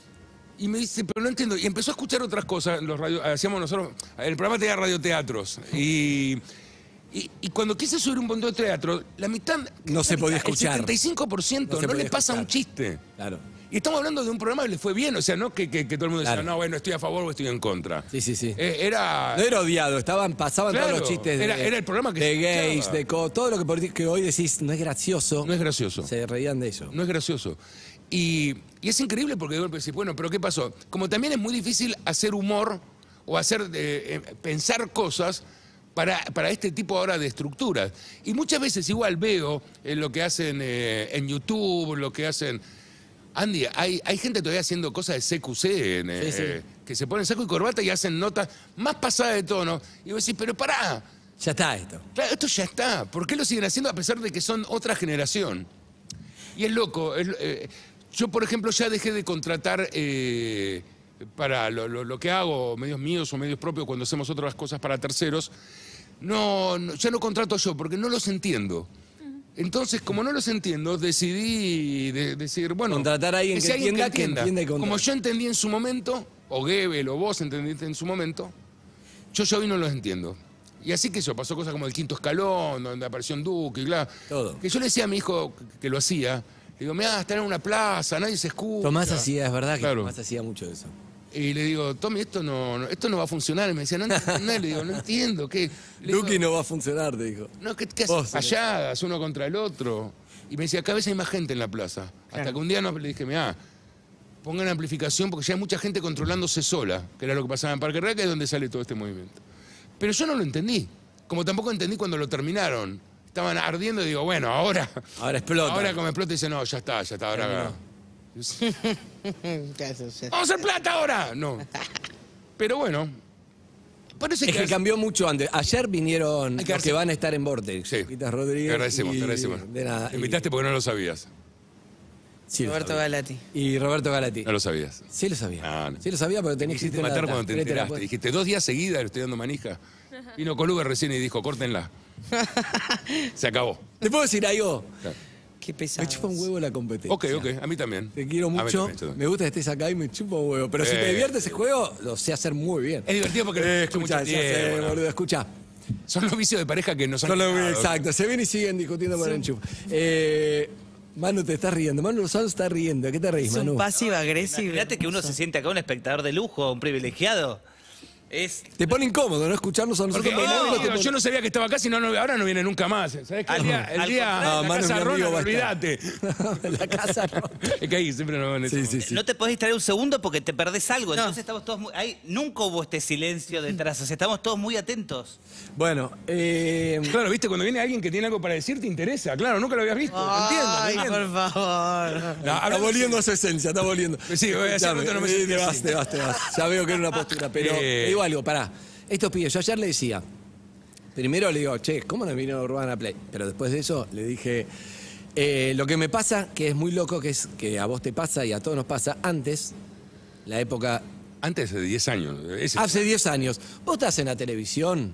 Y me dice, pero no entiendo. Y empezó a escuchar otras cosas. Los radio, hacíamos nosotros... El programa tenía radioteatros. Y... Y, y cuando quise subir un montón de teatro, la mitad... No se la podía mitad, escuchar. El setenta y cinco por ciento No se no, podía le pasa escuchar. un chiste. Claro. Y estamos hablando de un programa que le fue bien. O sea, no que, que- que todo el mundo Claro. decía, no, bueno, estoy a favor o estoy en contra. Sí, sí, sí. Eh, era... No era odiado, estaban, pasaban Claro, todos los chistes de, era- era el programa que de se gays, escuchaba. de co- todo lo que, por- que hoy decís no es gracioso. No es gracioso. Se reían de eso. No es gracioso. Y, y es increíble porque de golpe decís, bueno, pero ¿qué pasó? Como también es muy difícil hacer humor o hacer eh, eh, pensar cosas para, para este tipo ahora de estructuras. Y muchas veces igual veo eh, lo que hacen eh, en YouTube, lo que hacen... Andy, hay, hay gente todavía haciendo cosas de C Q C, en, eh, Sí, sí. eh, que se ponen saco y corbata y hacen notas más pasadas de tono. Y vos decís, pero pará, Ya está esto. claro, esto ya está. ¿Por qué lo siguen haciendo a pesar de que son otra generación? Y es loco. es, eh, yo, por ejemplo, ya dejé de contratar eh, para lo, lo- lo que hago, medios míos o medios propios, cuando hacemos otras cosas para terceros. No, no, ya no contrato yo porque no los entiendo. Entonces, como no los entiendo, decidí de- decir, bueno... Contratar a alguien que que sea alguien entienda, que entienda y Como contrate. yo entendí en su momento, o Gebel o vos entendiste en su momento, yo ya hoy no los entiendo. Y así que eso, pasó cosas como el quinto escalón, donde apareció un duque y claro. Todo. Que yo le decía a mi hijo que, que lo hacía, le digo, mirá, están en una plaza, nadie se escucha. Tomás hacía, es verdad que Claro. Tomás hacía mucho de eso. Y le digo, Tommy, esto no, no- esto no va a funcionar. Y me decía, no, no, no, le digo, no entiendo. ¿Qué? Le digo, Duki no va a funcionar, te dijo. no, ¿qué, qué Vos, haces? Payadas, uno contra el otro. Y me decía, cada vez hay más gente en la plaza. Hasta Claro. que un día no, le dije, mirá, pongan amplificación porque ya hay mucha gente controlándose sola, que era lo que pasaba en Parque Real, que es donde sale todo este movimiento. Pero yo no lo entendí. Como tampoco entendí cuando lo terminaron. Estaban ardiendo y digo, bueno, ahora... Ahora explota. Ahora como explota dice, no, ya está, ya está, ahora... ¿Qué haces? ¡Vamos a hacer plata ahora! No. Pero bueno. Parece Es que cambió mucho antes. Ayer vinieron Hay los que darse- que van a estar en Vortex. Sí. Quitas Rodríguez. Te agradecemos, y- te agradecemos. De nada. Me invitaste porque no lo sabías. Sí, lo Roberto sabía. Galati. Y Roberto Galati. No lo sabías. Sí lo sabía. No, no. Sí lo sabía porque tenía que Quisiste existir matar la- cuando te la- la- enteraste. Dijiste, dos días seguidas le estoy dando manija. Vino Coluber recién y dijo, córtenla. Se acabó. ¿Te puedo decir algo? Claro. Qué pesado. Me chupa un huevo la competencia. Ok, ok, a mí también. Te quiero A mí mucho. también, yo también. Me gusta que estés acá y me chupa un huevo. Pero si Eh. te divierte ese juego, lo sé hacer muy bien. Es divertido porque Eh, lo escucha, mucho ya sé, tiempo, ¿no? boludo, escucha. Son los vicios de pareja que no son. Solo- creados. exacto, se ven y siguen discutiendo por el enchufe. Eh, Manu, te estás riendo. Manu Lozano está riendo. ¿Qué te reís, Es Manu? un pasivo agresivo. Imagínate que uno se siente acá un espectador de lujo, un privilegiado. Es. Te pone incómodo, ¿no? Escucharnos a nosotros. Porque, por no, Manu, te digo, pone- yo no sabía que estaba acá, si no, no, ahora no viene nunca más. ¿Sabes qué? El día, el Al día contrario, No, la Manu, casa mi amigo Ronald, va a estar. olvídate. La casa no. Es que ahí siempre nos van a Sí, sí, sí. No te podés distraer un segundo porque te perdés algo. Entonces estamos todos muy. Ahí, nunca hubo este silencio detrás. O sea, estamos todos muy atentos. Bueno, eh, Claro, viste, cuando viene alguien que tiene algo para decir, te interesa. Claro, nunca lo habías visto. Te entiendo, te Ay, entiendo. por favor. No, está hablando- volviendo a su esencia, está volviendo. Sí, voy a hacer Escuchame, rato no me eh, sentí te vas, así. te vas, te vas. Ya veo que era una postura, pero Eh. te digo algo, pará. Estos pibes, yo ayer le decía, primero le digo, che, ¿cómo no vino Urbana Play? Pero después de eso le dije, eh, lo que me pasa, que es muy loco, que es que a vos te pasa y a todos nos pasa, antes, la época, Antes de diez años. ese- hace diez años, vos estás en la televisión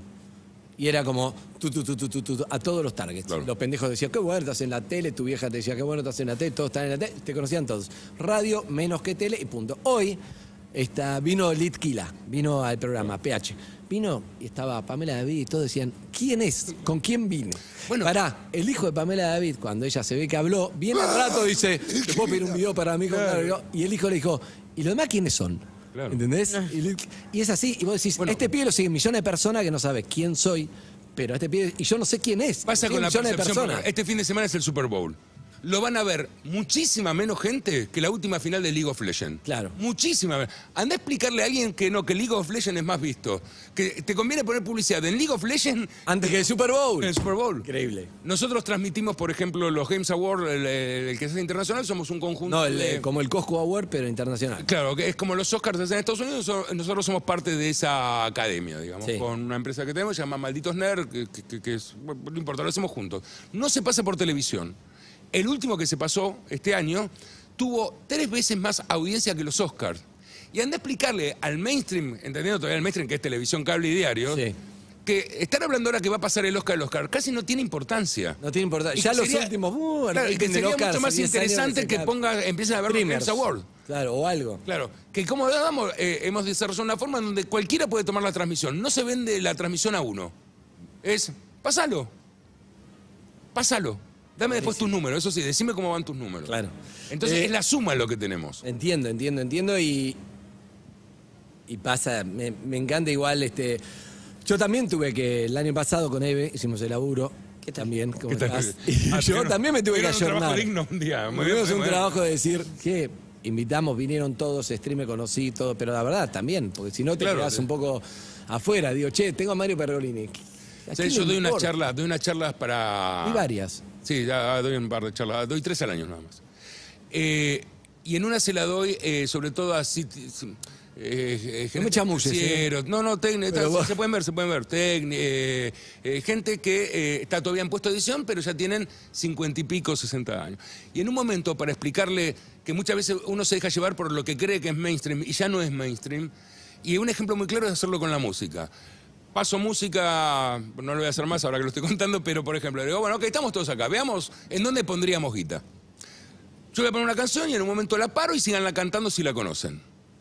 y era como, tu, tu, tu, tu, tu, tu, a todos los targets. Claro. Los pendejos decían, qué bueno estás en la tele, tu vieja te decía, qué bueno estás en la tele, todos están en la tele, te conocían todos. Radio menos que tele y punto. Hoy está, vino Litquila, vino al programa P H. Vino y estaba Pamela David y todos decían, ¿quién es? ¿Con quién vine? Bueno. Pará, el hijo de Pamela David, cuando ella se ve que habló, viene al rato dice, ¿te puedo pedir un video para mí? Claro. Y el hijo le dijo, ¿y los demás quiénes son? Claro. ¿Entendés? Y, le- y es así, y vos decís, Bueno. este pibe lo siguen millones de personas que no sabe quién soy, pero este pibe, y yo no sé quién es. Pasa Siguen con la millones de percepción. personas. porque Este fin de semana es el Super Bowl. Lo van a ver muchísima menos gente que la última final de League of Legends. Claro. Muchísima menos. Anda a explicarle a alguien que no, que League of Legends es más visto. Que te conviene poner publicidad en League of Legends Antes que el Super Bowl. en el Super Bowl. Increíble. Nosotros transmitimos, por ejemplo, los Games Awards, el, el que es internacional, somos un conjunto No, el, de... eh, como el Cosco Award, pero internacional. Claro, que es como los Oscars en Estados Unidos, so- nosotros somos parte de esa academia, digamos, Sí. con una empresa que tenemos, se llama Malditos Nerd, que, que- que- que es, bueno, no importa, lo hacemos juntos. No se pasa por televisión. El último que se pasó este año tuvo tres veces más audiencia que los Oscars. Y anda a explicarle al mainstream, entendiendo todavía el mainstream que es televisión, cable y diario, Sí. que estar hablando ahora que va a pasar el Oscar, el Oscar, casi no tiene importancia. No tiene importancia. Y Ya que los sería- últimos, uh, el claro, y rating que del sería Oscar mucho hace más diez años interesante se que cae. ponga, empiecen a ver los Streamers. Games Awards. Claro, o algo. Claro, que como damos, eh, hemos desarrollado una forma en donde cualquiera puede tomar la transmisión. No se vende la transmisión a uno. Es, pásalo. Pásalo. Dame después tus números, eso sí, decime cómo van tus números. Claro. Entonces Eh, es la suma lo que tenemos. Entiendo, entiendo, entiendo y. Y pasa, me, me encanta igual este. Yo también tuve que, el año pasado con Eve, hicimos el laburo. ¿Qué tal? También, ¿cómo ¿Qué tal? estás? Y Ah, yo tuvieron- también me tuve que tuvieron un trabajo ayornar. digno un día, muy bien, Tuvimos muy un bien. trabajo de decir que invitamos, vinieron todos, stream me conocí, todo, pero la verdad también, porque si no te Claro, quedás sí. un poco afuera. Digo, che, tengo a Mario Pergolini. ¿A O sea, quién yo le doy unas importa? charlas, doy unas charlas para. Hay varias. Sí, ya doy un par de charlas, doy tres al año nada más. Eh, y en una se la doy eh, sobre todo a siti- si- eh, eh, No me chamulles, ¿eh? financieros. No, no, técnicos, Pero vos- se pueden ver, se pueden ver. Tecni- eh, eh, gente que eh, está todavía en puesto de edición, pero ya tienen cincuenta y pico, sesenta años. Y en un momento, para explicarle que muchas veces uno se deja llevar por lo que cree que es mainstream y ya no es mainstream, y un ejemplo muy claro es hacerlo con la música. Paso música, no lo voy a hacer más ahora que lo estoy contando, pero por ejemplo, le digo, bueno, ok, estamos todos acá, veamos en dónde pondríamos guita. Yo voy a poner una canción y en un momento la paro y síganla cantando si la conocen.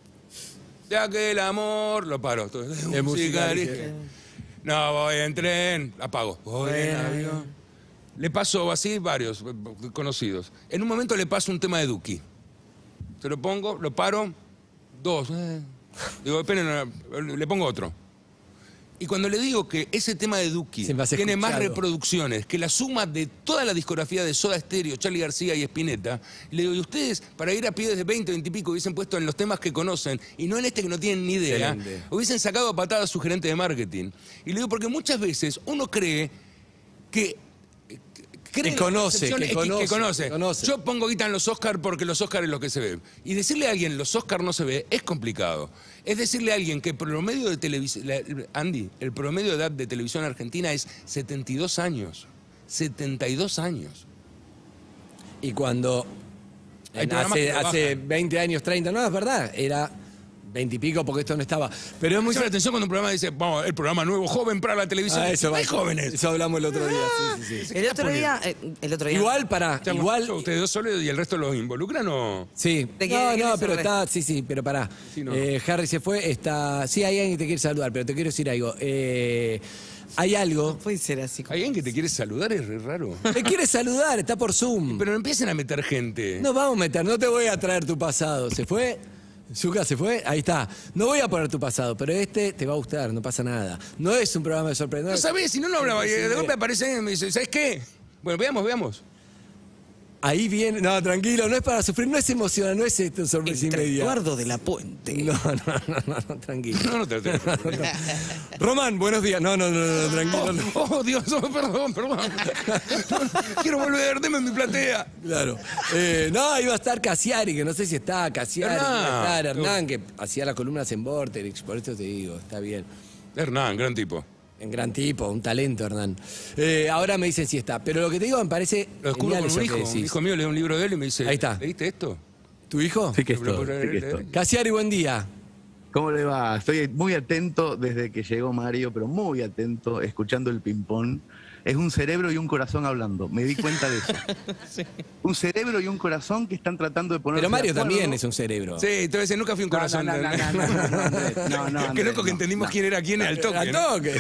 Ya que el amor, lo paro. Todo, Es musical, sí. No, voy en tren, apago. Voy en avión. Le paso así varios eh, conocidos. En un momento le paso un tema de Duki. Se lo pongo, lo paro, dos. eh. Digo, esperen, le pongo otro. Y cuando le digo que ese tema de Duki Se me hace tiene más escuchado. reproducciones que la suma de toda la discografía de Soda Stereo, Charly García y Spinetta, le digo, y ustedes, para ir a pie de veinte, veinte y pico, hubiesen puesto en los temas que conocen y no en este que no tienen ni idea, Excelente. hubiesen sacado a patadas a su gerente de marketing. Y le digo, porque muchas veces uno cree que... cree Que conoce, en la percepción, que es conoce, conoce. que conoce. Yo pongo guita en los Oscars porque los Oscars es lo que se ve. Y decirle a alguien los Oscars no se ve es complicado. Es decirle a alguien que el promedio de televisión... Andy, el promedio de edad de televisión argentina es setenta y dos años. setenta y dos años. Y cuando Hay en programas hace, que lo hace bajan. veinte años, treinta, no, es verdad, era veintipico porque esto no estaba. Pero es Me muy... llama la atención cuando un programa dice, vamos, el programa nuevo, joven para la televisión. Ah, eso no va. hay jóvenes. Eso hablamos el otro día, sí, sí, sí. El otro día, eh, el otro día. Igual, pará, Llama- igual... ¿Ustedes dos solos y el resto los involucran o...? Sí. ¿De qué- No, de qué no, les pero hablé? está, sí, sí, pero pará. Sí, no. Eh, Harry se fue, está... Sí, hay alguien que te quiere saludar, pero te quiero decir algo. Eh, hay algo... Puede ser así. como- ¿Hay alguien que te quiere saludar? Es re raro. Te quiere saludar, está por Zoom. Pero no empiecen a meter gente. No vamos a meter, no te voy a traer tu pasado. ¿Se fue? Zucca se fue, ahí está. No voy a poner tu pasado, pero este te va a gustar, no pasa nada. No es un programa de sorpresa. No sabés, si no, no hablaba. Y de golpe aparece alguien y me dice, ¿sabes qué? Bueno, veamos, veamos. Ahí viene, no, tranquilo, no es para sufrir, no es emocional, no es esto sorpresa Entre inmediata. Eduardo de la Puente. No, no, no, no, no, tranquilo. No, no te te- Román, buenos días. No, no, no, no, tranquilo. no. Oh, oh, Dios, oh, perdón, perdón. Quiero volver, deme mi platea. Claro. Eh, no, iba a estar Casiari, que no sé si está Casiari, Hernán. iba a estar Hernán, que hacía las columnas en Vorterix, por eso te digo, está bien. Hernán, gran tipo. En gran tipo, un talento, Hernán. Eh, ahora me dicen si está, pero lo que te digo me parece Lo descubro genial con eso un que hijo. Un decís. hijo mío lee un libro de él y me dice, Ahí está. ¿leíste esto? ¿Tu hijo? Sí que ¿Lo puedo estoy, sí que leer? estoy. Casiari, buen día. ¿Cómo le va? Estoy muy atento desde que llegó Mario, pero muy atento, escuchando el ping-pong. Es un cerebro y un corazón hablando. Me di cuenta de eso. Un cerebro y un corazón que están tratando de poner. Pero Mario también es un cerebro. Sí, te voy a decir, nunca fui un No, corazón. no, no, de- no, no, no, no, Andrés, no, no, Qué Andrés, loco que no, entendimos no. quién era quién al toque. Al ¿no? toque.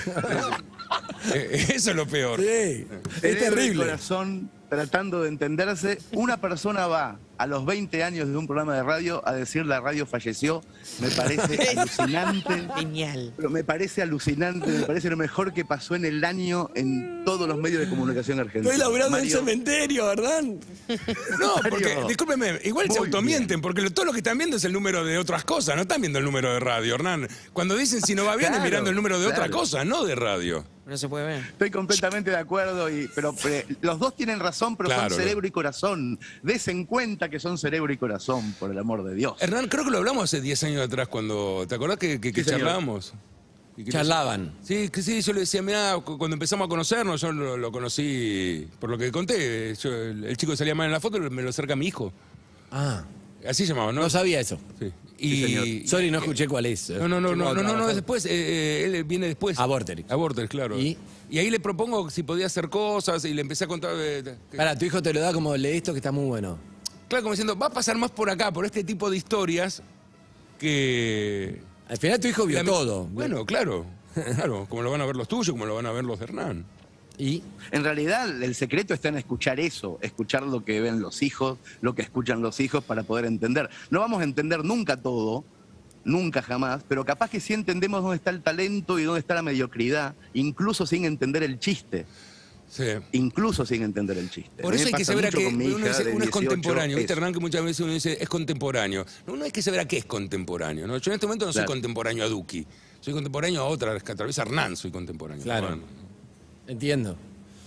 Eh, Eso es lo peor. Sí, es Cerebro y terrible. corazón tratando de entenderse. Una persona va a los veinte años de un programa de radio a decir la radio falleció. Me parece alucinante. Genial. Pero me parece alucinante, me parece lo mejor que pasó en el año en todos los medios de comunicación argentinos. Estoy laburando en un Mario, cementerio, ¿verdad? No, porque, Mario. discúlpeme, igual se Muy automienten, porque lo- todo lo que están viendo es el número de otras cosas, no están viendo el número de radio, Hernán. Cuando dicen si no va bien, Claro, es mirando el número de otra claro. cosa, no de radio. No se puede ver. Estoy completamente de acuerdo, y, pero, pero los dos tienen razón, pero Claro, son cerebro y corazón. Desen cuenta que son cerebro y corazón, por el amor de Dios. Hernán, creo que lo hablamos hace diez años atrás, cuando. ¿Te acordás que, que, que Sí, señor. charlábamos? Y que- Charlaban. Sí, que sí, yo le decía, mira, cuando empezamos a conocernos, yo lo, lo conocí, por lo que conté, yo- el, el chico que salía mal en la foto me lo acerca mi hijo. Ah, Así llamaba, ¿no? no sabía eso. Sí. Y, Sorry, no escuché cuál es. No, no, no, Yo no, cuando no, no, no, trabajaba- es después, eh, eh, él viene después. A Vorterix. A Vorterix, claro. ¿Y? Y ahí le propongo si podía hacer cosas y le empecé a contar. de- de- que- Pará, tu hijo te lo da como lee esto que está muy bueno. claro, como diciendo, va a pasar más por acá, por este tipo de historias que. Al final tu hijo vio la- todo. Bueno, claro. Claro, como lo van a ver los tuyos, como lo van a ver los de Hernán. Y En realidad, el secreto está en escuchar eso, escuchar lo que ven los hijos, lo que escuchan los hijos para poder entender. No vamos a entender nunca todo, nunca jamás, pero capaz que sí entendemos dónde está el talento y dónde está la mediocridad, incluso sin entender el chiste. Sí. Incluso sin entender el chiste. Por A mí eso me hay que pasa saber a mucho qué. con mi Uno, hija dice, de uno es dieciocho, contemporáneo. ¿Viste, eso. Hernán? Que muchas veces uno dice es contemporáneo. No, uno hay que saber a qué es contemporáneo. ¿no? Yo en este momento no soy Claro. contemporáneo a Duki. Soy contemporáneo a otra, que a través de Hernán soy contemporáneo. Claro. Bueno. entiendo.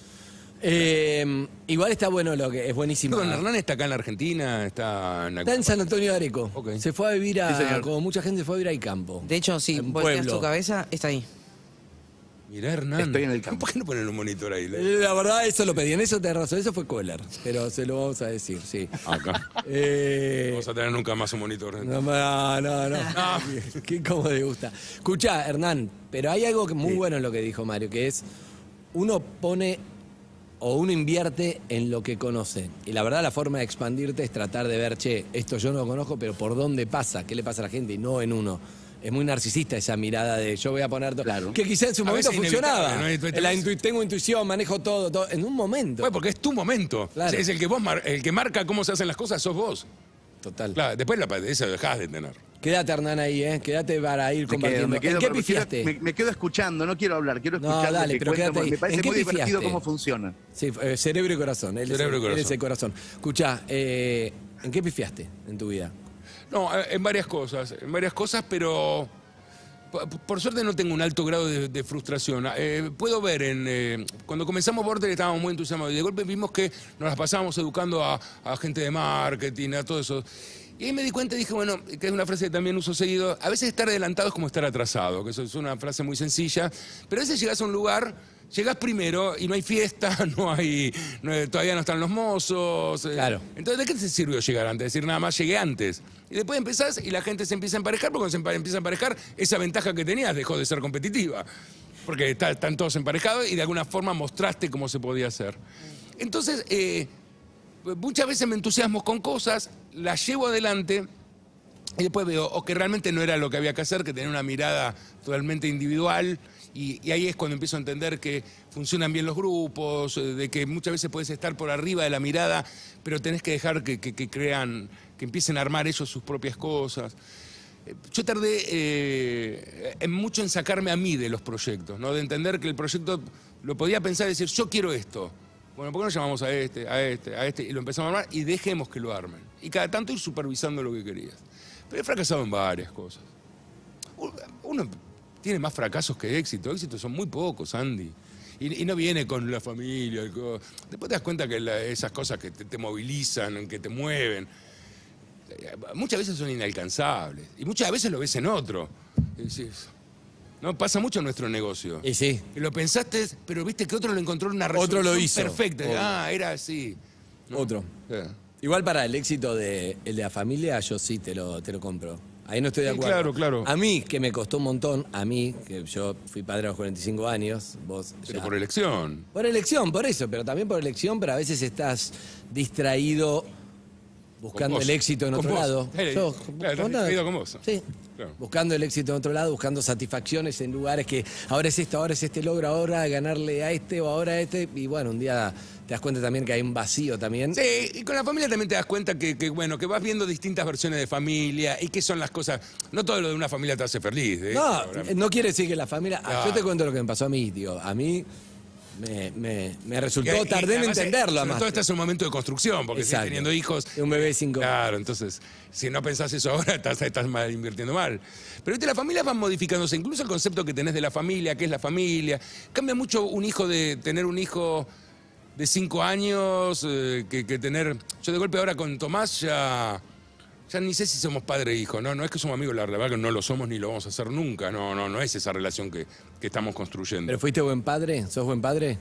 Eh, igual está bueno lo que es buenísimo. Perdón, Hernán está acá en la Argentina, está en, Está en San Antonio de Areco. Ok. Se fue a vivir a. Sí, señor. como mucha gente fue a vivir al campo. De hecho, si En volteas pueblo. tu cabeza, está ahí. Mirá, Hernán. Estoy en el campo. ¿Por qué no ponen un monitor ahí? Eh, La verdad, eso lo pedí. En eso te razón. Eso fue Kohler. Pero se lo vamos a decir, sí. Acá. Eh, No vamos a tener nunca más un monitor. No, no, no. no. Qué cómo le gusta. Escuchá, Hernán, pero hay algo que muy Sí. bueno en lo que dijo Mario, que es uno pone o uno invierte en lo que conoce. Y la verdad, la forma de expandirte es tratar de ver, che, esto yo no lo conozco, pero ¿por dónde pasa? ¿Qué le pasa a la gente? Y no en uno. Es muy narcisista esa mirada de yo voy a poner todo. Claro. Que quizás en su A momento veces funcionaba. inevitable, ¿no? La intu- tengo intuición, manejo todo, todo. En un momento. Bueno, porque es tu momento. Claro. Es el que vos mar- el que marca cómo se hacen las cosas, sos vos. Total. Claro, después la esa dejás de tener. Quédate, Hernán, ahí, ¿eh? Quédate para ir Me compartiendo. quedo, me quedo, ¿En qué pero me quedo- pifiaste? Me, me quedo escuchando, no quiero hablar, quiero No, escuchar dale, lo que pero cuentan, quédate porque ahí. me parece ¿En qué muy divertido pifiaste? cómo funciona. Sí, eh, cerebro y corazón. Él es- Cerebro y corazón. él es el corazón. Escuchá, eh, ¿en qué pifiaste en tu vida? No, eh, en varias cosas, en varias cosas, pero por, por suerte no tengo un alto grado de, de frustración. Eh, puedo ver en eh, cuando comenzamos Vorterix estábamos muy entusiasmados y de golpe vimos que nos las pasábamos educando a, a gente de marketing, a todo eso. Y ahí me di cuenta y dije, bueno, que es una frase que también uso seguido, a veces estar adelantado es como estar atrasado, que eso es una frase muy sencilla, pero a veces llegas a un lugar llegás primero y no hay fiesta, no hay, no hay- todavía no están los mozos. eh. Claro. Entonces, ¿de qué te sirvió llegar antes? Decir, nada más llegué antes. Y después empezás y la gente se empieza a emparejar, porque cuando se empa- empieza a emparejar, esa ventaja que tenías dejó de ser competitiva. Porque está- están todos emparejados y de alguna forma mostraste cómo se podía hacer. Entonces, eh, muchas veces me entusiasmo con cosas, las llevo adelante y después veo o que realmente no era lo que había que hacer, que tenía una mirada totalmente individual. Y, y ahí es cuando empiezo a entender que funcionan bien los grupos, eh, de que muchas veces puedes estar por arriba de la mirada, pero tenés que dejar que, que- que crean, que empiecen a armar ellos sus propias cosas. Eh, Yo tardé eh, en mucho en sacarme a mí de los proyectos, ¿no? De entender que el proyecto lo podía pensar y decir, yo quiero esto. Bueno, ¿por qué no llamamos a este, a este, a este? Y lo empezamos a armar y dejemos que lo armen. Y cada tanto ir supervisando lo que querías. Pero he fracasado en varias cosas. Uno tiene más fracasos que éxito. Éxitos son muy pocos, Andy. Y, y no viene con la familia. y co- Después te das cuenta que la- esas cosas que te, te movilizan, que te mueven, eh, muchas veces son inalcanzables. Y muchas veces lo ves en otro. Y decís, no, pasa mucho en nuestro negocio. Y sí. Que lo pensaste, pero viste que otro lo encontró en una Otro resolución lo hizo. perfecta. Obvio. Ah, era así. ¿No? Otro. Sí. Igual para el éxito de, el de la familia, yo sí te lo, te lo compro. Ahí no estoy de Sí, acuerdo. claro, claro. A mí, que me costó un montón, a mí, que yo fui padre a los cuarenta y cinco años, vos Pero ya- por elección. Por elección, por eso, pero también por elección, pero a veces estás distraído buscando Con vos. el éxito en Con otro vos. lado. Eh, Yo, claro, estás ¿cómo no? distraído con vos. Sí. Claro. Buscando el éxito en otro lado, buscando satisfacciones en lugares que ahora es esto, ahora es este logro, ahora ganarle a este o ahora a este. Y bueno, un día te das cuenta también que hay un vacío también. Sí, y con la familia también te das cuenta que, que, bueno, que vas viendo distintas versiones de familia y qué son las cosas. No todo lo de una familia te hace feliz. ¿eh? No, Ahora- no quiere decir que la familia. Ah, Claro. yo te cuento lo que me pasó a mí, tío. A mí me, me, me resultó, Y- y tardé en además, eh, entenderlo. Sobre además. todo estás en un momento de construcción, porque sigues Exacto. teniendo hijos. Y un bebé cinco. Claro, entonces, si no pensás eso ahora, estás, estás mal, invirtiendo mal. Pero viste, las familias van modificándose, incluso el concepto que tenés de la familia, qué es la familia. Cambia mucho un hijo de tener un hijo de cinco años eh, que, que tener. Yo de golpe ahora con Tomás ya. Ya ni sé si somos padre e hijo, ¿no? No es que somos amigos, la verdad que no lo somos ni lo vamos a hacer nunca. No, no, no es esa relación que, que estamos construyendo. ¿Pero fuiste buen padre? ¿Sos buen padre?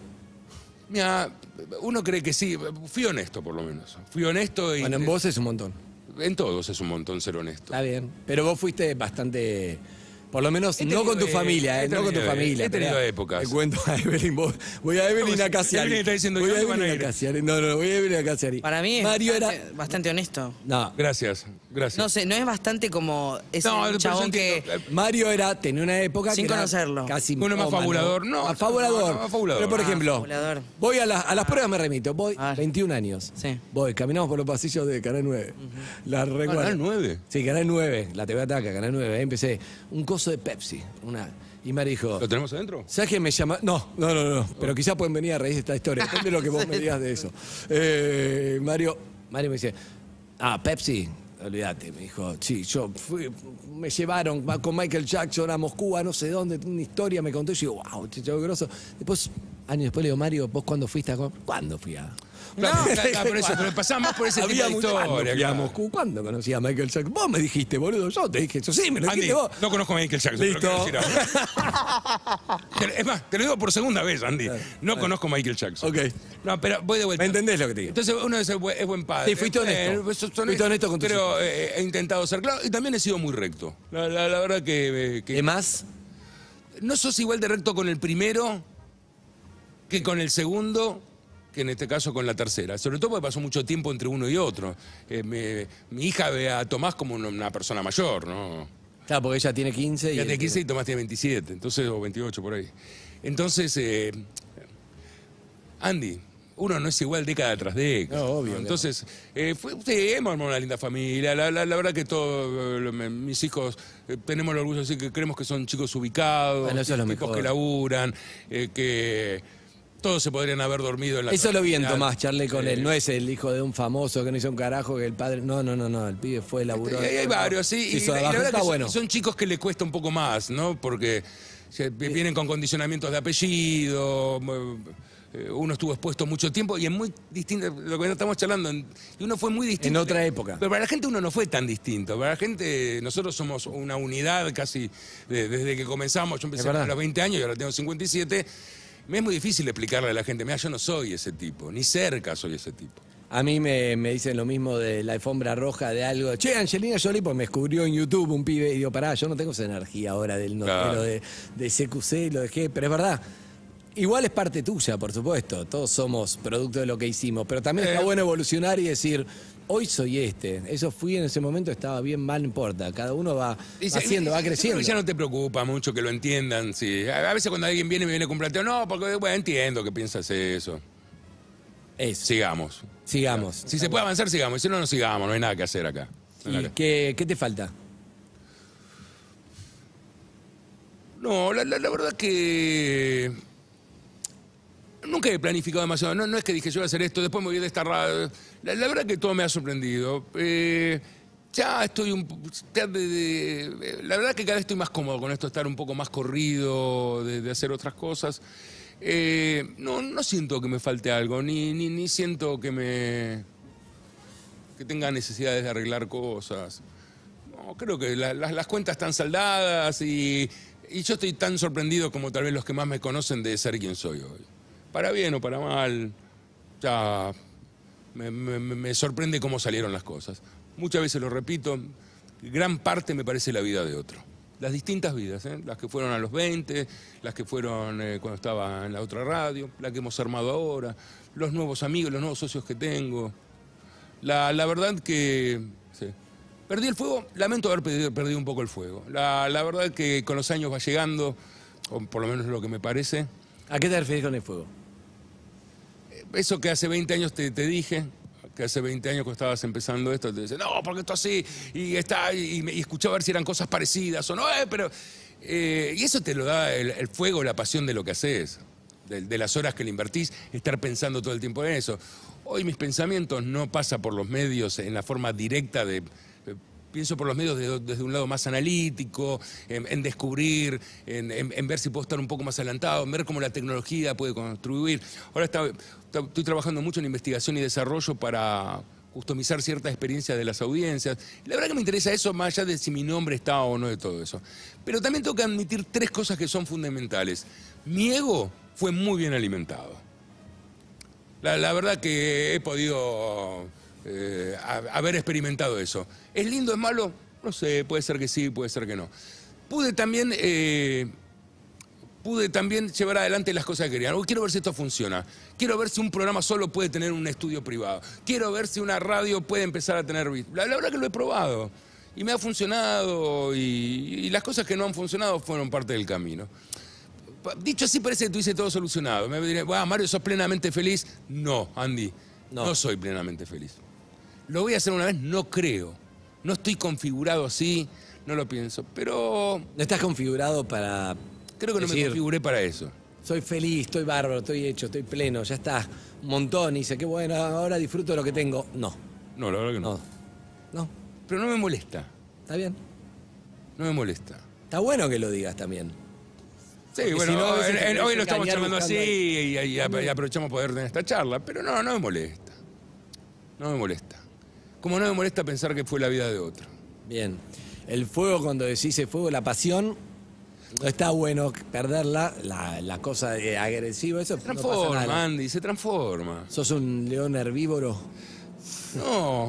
Mira, uno cree que sí. Fui honesto, por lo menos. Fui honesto y. Bueno, en vos es un montón. En todos es un montón ser honesto. Está bien. Pero vos fuiste bastante. Por lo menos He no tenido, con tu eh, familia, he eh, no con tu tenido, familia. he tenido Esperá, épocas. Te cuento a Evelyn, vos- voy a Evelyn No, a si Casiari. Evelyn está diciendo, voy a ¿dónde van a Evelyn a ir? Casiari. No, no, voy a Evelyn a Casiari. Para mí es Mario bastante, era. bastante honesto. No, Gracias, gracias. No sé, no es bastante como ese No, pero yo chabón que... entiendo, eh, Mario era, tenía una época Sin que era conocerlo. casi Uno más mitómano. fabulador, no, Más fabulador. no, más fabulador. Pero por Ah, ejemplo, fabulador. voy a, la- a las pruebas me remito, voy Ah. veintiún años. Sí. Voy, caminamos por los pasillos de Canal nueve. La recuerdo. ¿Canal nueve? Sí, Canal nueve, la T V Ataca, Canal nueve. Ahí empecé un coso de Pepsi, una y Mario dijo, ¿Lo tenemos adentro? ¿sabes qué me llama? No, no, no, no. Pero quizás pueden venir a raíz de esta historia. Depende de lo que vos me digas de eso. Eh, Mario, Mario me dice, ah, Pepsi. Olvídate, me dijo, sí, yo fui, me llevaron va con Michael Jackson a Moscú, a no sé dónde, una historia me contó y yo digo, wow, chicho grosso. Después, años después le digo, Mario, ¿vos cuándo fuiste a com-?" ¿Cuándo fui a? No, claro, por eso, pero pasamos por ese tipo Había de mucho- ¿Cuándo historia. fui a claro. Moscú? ¿Cuándo conocí a Michael Jackson? Vos me dijiste, boludo, yo te dije, yo sí, me lo Andy, dijiste vos. no conozco a Michael Jackson. Listo. pero quiero decir ahora. Te- Es más, te lo digo por segunda vez, Andy. No conozco a Michael Jackson. Ok. No, pero voy de vuelta. ¿Me entendés lo que te digo? Entonces uno es, bu- es buen padre. Sí, fuiste honesto. Eh, sos Fuiste honesto con tus Pero hijos. eh, he intentado ser claro y también he sido muy recto. La, la- la verdad que, eh, que ¿Qué más? no sos igual de recto con el primero que con el segundo, que en este caso con la tercera. Sobre todo porque pasó mucho tiempo entre uno y otro. Eh, me- mi hija ve a Tomás como una, una persona mayor, ¿no? Claro, porque ella tiene quince y... Ella tiene quince y Tomás tiene veintisiete, entonces, o veintiocho por ahí. Entonces, eh, Andy, uno no es igual década tras década. No, obvio que no. Entonces, eh, fue, sí, hemos armado una linda familia. La, la- la verdad que todos mis hijos eh, tenemos el orgullo de decir que creemos que son chicos ubicados, Bueno, eso es lo tipos mejor. que laburan, eh, que todos se podrían haber dormido en la Eso lo vi en terminal. Tomás, charlé con Eh, él. No es el hijo de un famoso que no hizo un carajo, que el padre... No, no, no, no, el pibe fue, laburó... Y hay varios, sí. Se Y, hizo la- y abajo, la verdad está que son, bueno. son chicos que les cuesta un poco más, ¿no? Porque se- vienen con condicionamientos de apellido. eh, Uno estuvo expuesto mucho tiempo y es muy distinto, lo que estamos charlando, en- y uno fue muy distinto. En otra época. Pero para la gente uno no fue tan distinto. Para la gente, nosotros somos una unidad casi de- desde que comenzamos. Yo empecé Es verdad. a los veinte años y ahora tengo cincuenta y siete. Me es muy difícil explicarle a la gente, mira, yo no soy ese tipo, ni cerca soy ese tipo. A mí me, me dicen lo mismo de la alfombra roja, de algo. Che, Angelina Jolie, pues me descubrió en YouTube un pibe y digo, pará, yo no tengo esa energía ahora del notero Claro. de, de C Q C, lo dejé, pero es verdad. Igual es parte tuya, por supuesto. Todos somos producto de lo que hicimos, pero también Eh. está bueno evolucionar y decir, hoy soy este. Eso fui en ese momento, estaba bien, mal, no importa. Cada uno va, Y va se- haciendo, va yo creo creciendo. que ya no te preocupa mucho que lo entiendan. Sí. A a veces cuando alguien viene y me viene con un planteo, no, porque bueno, entiendo que piensas eso. Eso. Sigamos. Sigamos. Si se puede avanzar, sigamos. Y si no, no sigamos. No hay nada que hacer acá. No hay ¿Y nada que- qué, qué te falta? No, la, la- la verdad que nunca he planificado demasiado. No, no es que dije yo voy a hacer esto, después me voy de esta radio. La, la verdad que todo me ha sorprendido. Eh, ya estoy un po- ya de- de- la verdad que cada vez estoy más cómodo con esto, estar un poco más corrido, de, de hacer otras cosas. Eh, no, no siento que me falte algo, ni, ni, ni siento que me que tenga necesidades de arreglar cosas. No, creo que la- las- las cuentas están saldadas y, y yo estoy tan sorprendido como tal vez los que más me conocen de ser quien soy hoy. Para bien o para mal, ya me, me- me sorprende cómo salieron las cosas. Muchas veces lo repito, gran parte me parece la vida de otro. Las distintas vidas, ¿eh? Las que fueron a los veinte, las que fueron eh, cuando estaba en la otra radio, la que hemos armado ahora, los nuevos amigos, los nuevos socios que tengo. La, la verdad que sí. Perdí el fuego, lamento haber perdido, perdido un poco el fuego. La, la verdad que con los años va llegando, o por lo menos es lo que me parece. ¿A qué te refieres con el fuego? Eso que hace veinte años te, te dije, que hace veinte años que estabas empezando esto, te decía, no, porque esto así, y está, y, me- y escuchaba a ver si eran cosas parecidas o no, eh, pero... eh, y eso te lo da el, el fuego, la pasión de lo que haces, de, de las horas que le invertís, estar pensando todo el tiempo en eso. Hoy mis pensamientos no pasan por los medios en la forma directa de... eh, Pienso por los medios de- desde un lado más analítico, en, en descubrir, en, en- en ver si puedo estar un poco más adelantado, en ver cómo la tecnología puede contribuir. Ahora está- está- estoy trabajando mucho en investigación y desarrollo para customizar ciertas experiencias de las audiencias. Y la verdad que me interesa eso más allá de si mi nombre está o no de todo eso. Pero también tengo que admitir tres cosas que son fundamentales. Mi ego fue muy bien alimentado. La, la verdad que he podido eh, a- haber experimentado eso. ¿Es lindo, es malo? No sé, puede ser que sí, puede ser que no. Pude también, eh, pude también llevar adelante las cosas que quería. Uy, quiero ver si esto funciona. Quiero ver si un programa solo puede tener un estudio privado. Quiero ver si una radio puede empezar a tener... vis- La, la verdad que lo he probado. Y me ha funcionado y, y las cosas que no han funcionado fueron parte del camino. Dicho así, parece que tú dices todo solucionado. Me diré, "Buah, Mario, ¿sos plenamente feliz?" No, Andy, No. no. soy plenamente feliz. ¿Lo voy a hacer una vez? No creo. No estoy configurado así, no lo pienso. Pero No estás configurado para creo que no me decir, configuré para eso. soy feliz, estoy bárbaro, estoy hecho, estoy pleno, ya está, un montón. Y dice, qué bueno, ahora disfruto de lo que tengo. No, No, la verdad que no. no, no, Pero no me molesta. está bien. No me molesta. Está bueno que lo digas también. Sí, Porque bueno, si no, a veces en- te en- querés hoy lo estamos engañar charlando así buscando y, y- y- y aprovechamos poder tener esta charla, pero no, no me molesta. No me molesta. Como no me molesta pensar que fue la vida de otro. Bien. El fuego, cuando decís el fuego, la pasión, no está bueno perderla, la, la cosa de agresivo, eso Se no pasa transforma, nada. Andy, se transforma. ¿Sos un león herbívoro? No.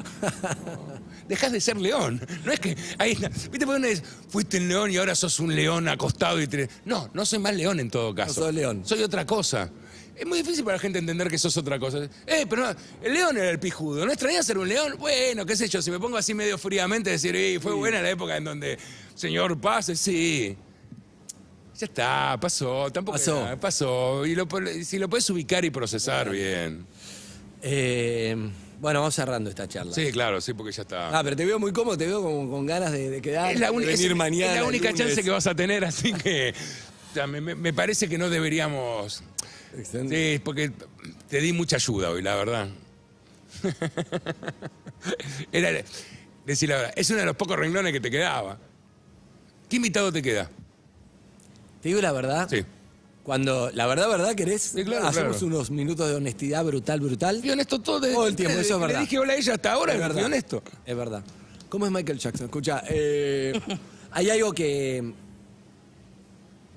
Dejás de ser león. No es que. Ahí está. ¿Viste? Porque uno dice, fuiste un león y ahora sos un león acostado y te... No, no soy más león en todo caso. No sos león. Soy otra cosa. Es muy difícil para la gente entender que sos otra cosa. Eh, pero no, el león era el pijudo. ¿No extrañas ser un león? Bueno, qué sé yo, si me pongo así medio fríamente, decir, "Eh, fue buena la época en donde señor pase, sí. Ya está, pasó, tampoco Pasó. era, pasó. Y lo, si lo puedes ubicar y procesar bien. Eh, bueno, vamos cerrando esta charla. Sí, claro, sí, porque ya está. Ah, pero te veo muy cómodo, te veo con, con ganas de, de quedar, Es la, de uni- venir es- mañana. es la única el chance lunes. que vas a tener, así que o sea, me, me- me parece que no deberíamos... Excelente. Sí, porque te di mucha ayuda hoy, la verdad. Era, decir la verdad, es uno de los pocos renglones que te quedaba. ¿Qué invitado te queda? Te digo la verdad. Sí. Cuando, la verdad, verdad, querés, Sí, claro, hacemos claro. unos minutos de honestidad brutal, brutal. Fui honesto todo, de- Todo el tiempo, de- eso es le verdad. dije hola a ella hasta ahora, Es fui verdad. honesto. Es verdad. ¿Cómo es Michael Jackson? Escucha, eh, hay algo que...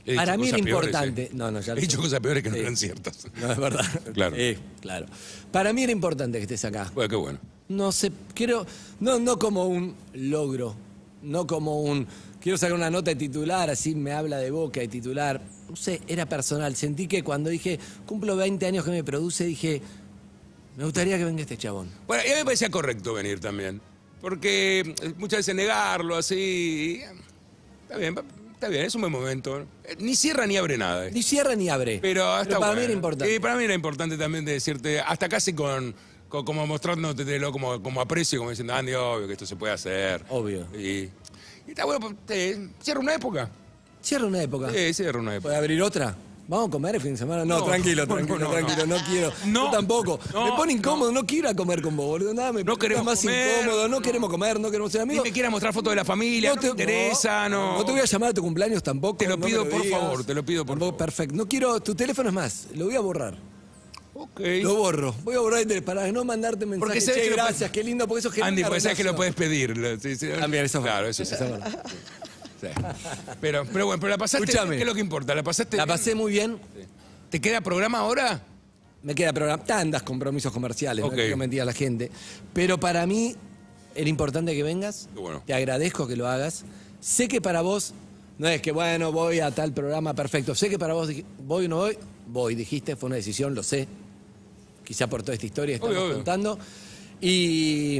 He dicho Para mí era cosas peores, importante. ¿eh? No, no, ya He lo dicho sé. cosas peores que no Sí. eran ciertas. No, es verdad. Claro. Sí, claro. Para mí era importante que estés acá. Bueno, qué bueno. No sé, quiero, no, no como un logro, no como un, quiero sacar una nota de titular, así me habla de Boca de titular. No sé, era personal. Sentí que cuando dije, cumplo veinte años que me produce, dije, me gustaría que venga este chabón. Bueno, y a mí me parecía correcto venir también. Porque muchas veces negarlo así. Está bien, está bien, es un buen momento. Ni cierra ni abre nada. eh. Ni cierra ni abre. Pero, está para mí bueno. era importante. Sí, para mí era importante también de decirte, hasta casi con, con- como mostrándote como, como aprecio, como diciendo, Andy, obvio que esto se puede hacer. Obvio. Y, y está bueno, pues, te- cierra una época. Cierra una época. Sí, cierra una época. ¿Puede abrir otra? ¿Vamos a comer el fin de semana? No, No, tranquilo, no, tranquilo, no, no, tranquilo, no, quiero. No, Yo tampoco. no, me pone incómodo, no. no. quiero ir a comer con vos, boludo. Nada, me No pone queremos más comer, incómodo, no, no. queremos comer, no queremos ser Ni amigos. me quieras mostrar fotos de la familia, no, te interesa, no. No te voy a llamar a tu cumpleaños tampoco. Te lo no me pido, por digas. favor, te lo pido, por Tampoco, favor. Perfecto. No quiero, tu teléfono es más, lo voy a borrar. Ok. Lo borro. Voy a borrar el- para no mandarte mensajes. Porque sabes Che, que lo gracias, puedes- qué lindo, porque eso genera Andy, una porque sabes que lo relación. puedes pedir. lo- sí, sí. También, eso es Claro, verdad. eso sí. Eso es verdad. Sí. Pero, pero bueno, pero la pasaste. Escúchame. ¿Qué es lo que importa? ¿La pasaste? La bien? pasé muy bien. ¿Te queda programa ahora? Me queda programa, tandas compromisos comerciales, Ok. no quiero mentir a la gente. Pero para mí era importante que vengas. Qué bueno. Te agradezco que lo hagas. Sé que para vos no es que, bueno, voy a tal programa, perfecto. Sé que para vos, dij- voy o no voy, voy, dijiste, fue una decisión, lo sé. Quizá por toda esta historia que Obvio, estamos obvio. contando. Y,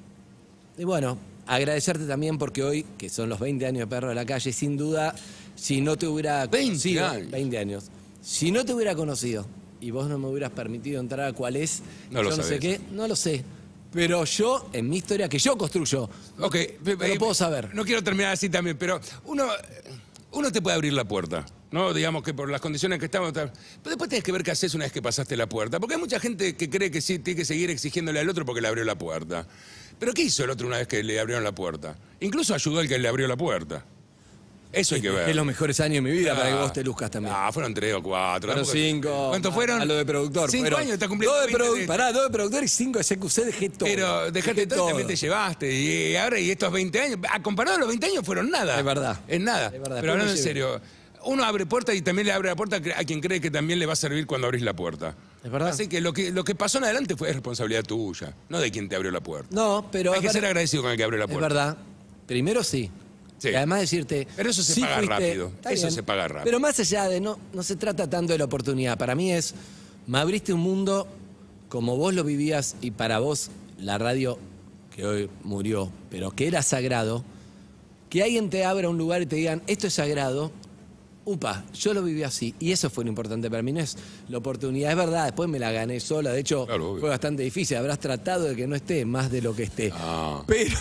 y bueno, agradecerte también porque hoy, que son los veinte años de Perro de la Calle, sin duda, si no te hubiera veinte conocido, años. veinte años, si no te hubiera conocido y vos no me hubieras permitido entrar a cuál es, No lo yo no sé sabés. qué, no lo sé. Pero yo, en mi historia que yo construyo, Ok. no lo puedo saber. No quiero terminar así también, pero uno, uno te puede abrir la puerta. No, digamos que por las condiciones que estamos. Tal. Pero después tenés que ver qué haces una vez que pasaste la puerta. Porque hay mucha gente que cree que sí tiene que seguir exigiéndole al otro porque le abrió la puerta. Pero ¿qué hizo el otro una vez que le abrieron la puerta? Incluso ayudó al que le abrió la puerta. Eso hay que ver. Es los mejores años de mi vida para que Ah. vos te luzcas también. Ah, fueron tres o cuatro. Fueron Tampoco- cinco. ¿Cuántos a- fueron? A lo de productor. Cinco fueron años, está cumpliendo dos de veinte produ- de- Pará, dos de productor y cinco de C Q C, dejé todo. Pero dejaste Dejé todo, también te llevaste. Y ahora, y estos veinte años, a comparado a los veinte años, fueron nada. Es verdad. Es nada. Es verdad, Pero después hablando me en llevé. serio, uno abre puertas y también le abre la puerta a quien cree que también le va a servir cuando abrís la puerta. Es verdad. Así que lo que, lo que pasó en adelante fue responsabilidad tuya, no de quien te abrió la puerta. No, pero. Hay es que ser verdad- agradecido con el que abrió la Es puerta. verdad. Primero sí. Sí. Y además decirte. Pero eso se sí paga fuiste- rápido. Está Eso bien. se paga rápido. Pero más allá de. No, no se trata tanto de la oportunidad. Para mí es. Me abriste un mundo como vos lo vivías y para vos la radio, que hoy murió, pero que era sagrado. Que alguien te abra un lugar y te digan, esto es sagrado. Upa, yo lo viví así. Y eso fue lo importante para mí. No es la oportunidad. Es verdad, después me la gané sola. De hecho, Claro, obvio. fue bastante difícil. Habrás tratado de que no esté más de lo que esté. Ah. Pero,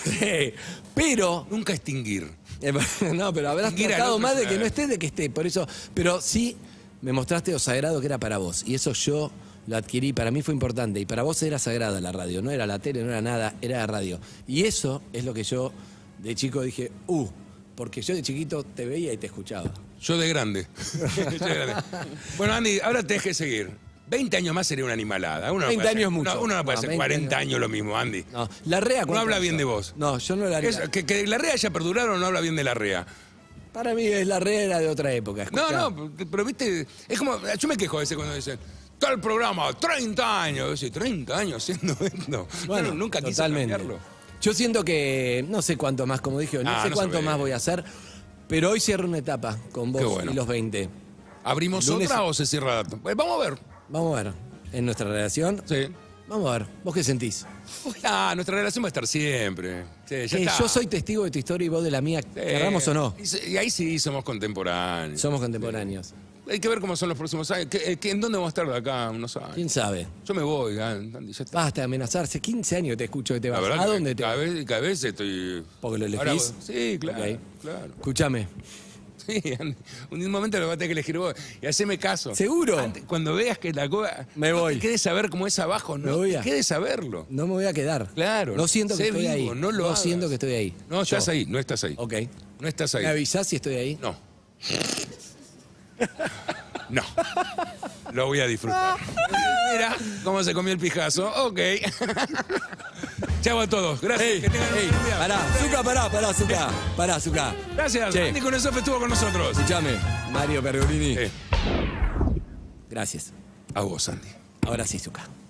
pero, Nunca extinguir. eh, no, pero habrás Mira, tratado no, más de eh. que no esté de que esté. Por eso, pero sí me mostraste lo sagrado que era para vos. Y eso yo lo adquirí. Para mí fue importante. Y para vos era sagrada la radio. No era la tele, no era nada, era la radio. Y eso es lo que yo de chico dije, uh, porque yo de chiquito te veía y te escuchaba. Yo de grande. Yo de grande. Bueno, Andy, ahora tenés que seguir. veinte años más sería una animalada. Uno no veinte puede años hacer- mucho. Uno, uno no puede No, hacer veinte cuarenta años. años lo mismo, Andy. No, la REA. No ¿cuánto habla hizo? bien de vos. No, yo no la haría. Es- que, que la REA haya perdurado no habla bien de la REA. Para mí es la REA era de otra época. No, escuchá. no, pero viste, es como, yo me quejo a veces cuando dicen, tal programa, treinta años. Yo decía, treinta años haciendo esto. Bueno, Yo nunca quise totalmente. cambiarlo. Yo siento que no sé cuánto más, como dije, no Ah, sé no cuánto se ve. más voy a hacer, pero hoy cierro una etapa con vos Qué bueno. y los veinte. ¿Abrimos Lunes- otra o se cierra? Pues vamos a ver. Vamos a ver, en nuestra relación, Sí. vamos a ver, ¿vos qué sentís? Ah, nuestra relación va a estar siempre. Sí, ya Que está. yo soy testigo de tu historia y vos de la mía, Sí. querramos o no, Y, se- y ahí sí somos contemporáneos. somos contemporáneos. Hay que ver cómo son los próximos años. ¿Qué- qué- ¿En dónde vamos a estar de acá unos años? ¿Quién sabe? Yo me voy, Andy, ya está. Basta de amenazarse, quince años te escucho que te La vas. verdad ¿A que dónde te cada vas? vez, cada vez estoy... Porque lo Ahora elegís. vos- sí, claro, Ok. claro. Escúchame, Sí, Andy, un momento lo vas a tener que elegir vos y haceme caso. ¿Seguro? Antes, cuando veas que la cosa... Me no voy. te quedes saber cómo es abajo, Me no voy te a- quedes saberlo. no me voy a quedar. Claro. No siento que sé estoy vivo, ahí. no lo hagas. siento que estoy ahí. No, Yo. estás ahí, no estás ahí. Ok. No estás ahí. ¿Me avisás si estoy ahí? No. No. Lo voy a disfrutar. Mira cómo se comió el pijazo. Ok. Chau a todos. Gracias. Ey, que tengan ey, un buen día. pará, Zucca, pará, pará, Zucca. Pará, Zucca. Gracias. Che. Andy Kuznetsov estuvo con nosotros. Escuchame, Mario Pergolini. Eh, Gracias. a vos, Andy. Ahora sí, Zucca.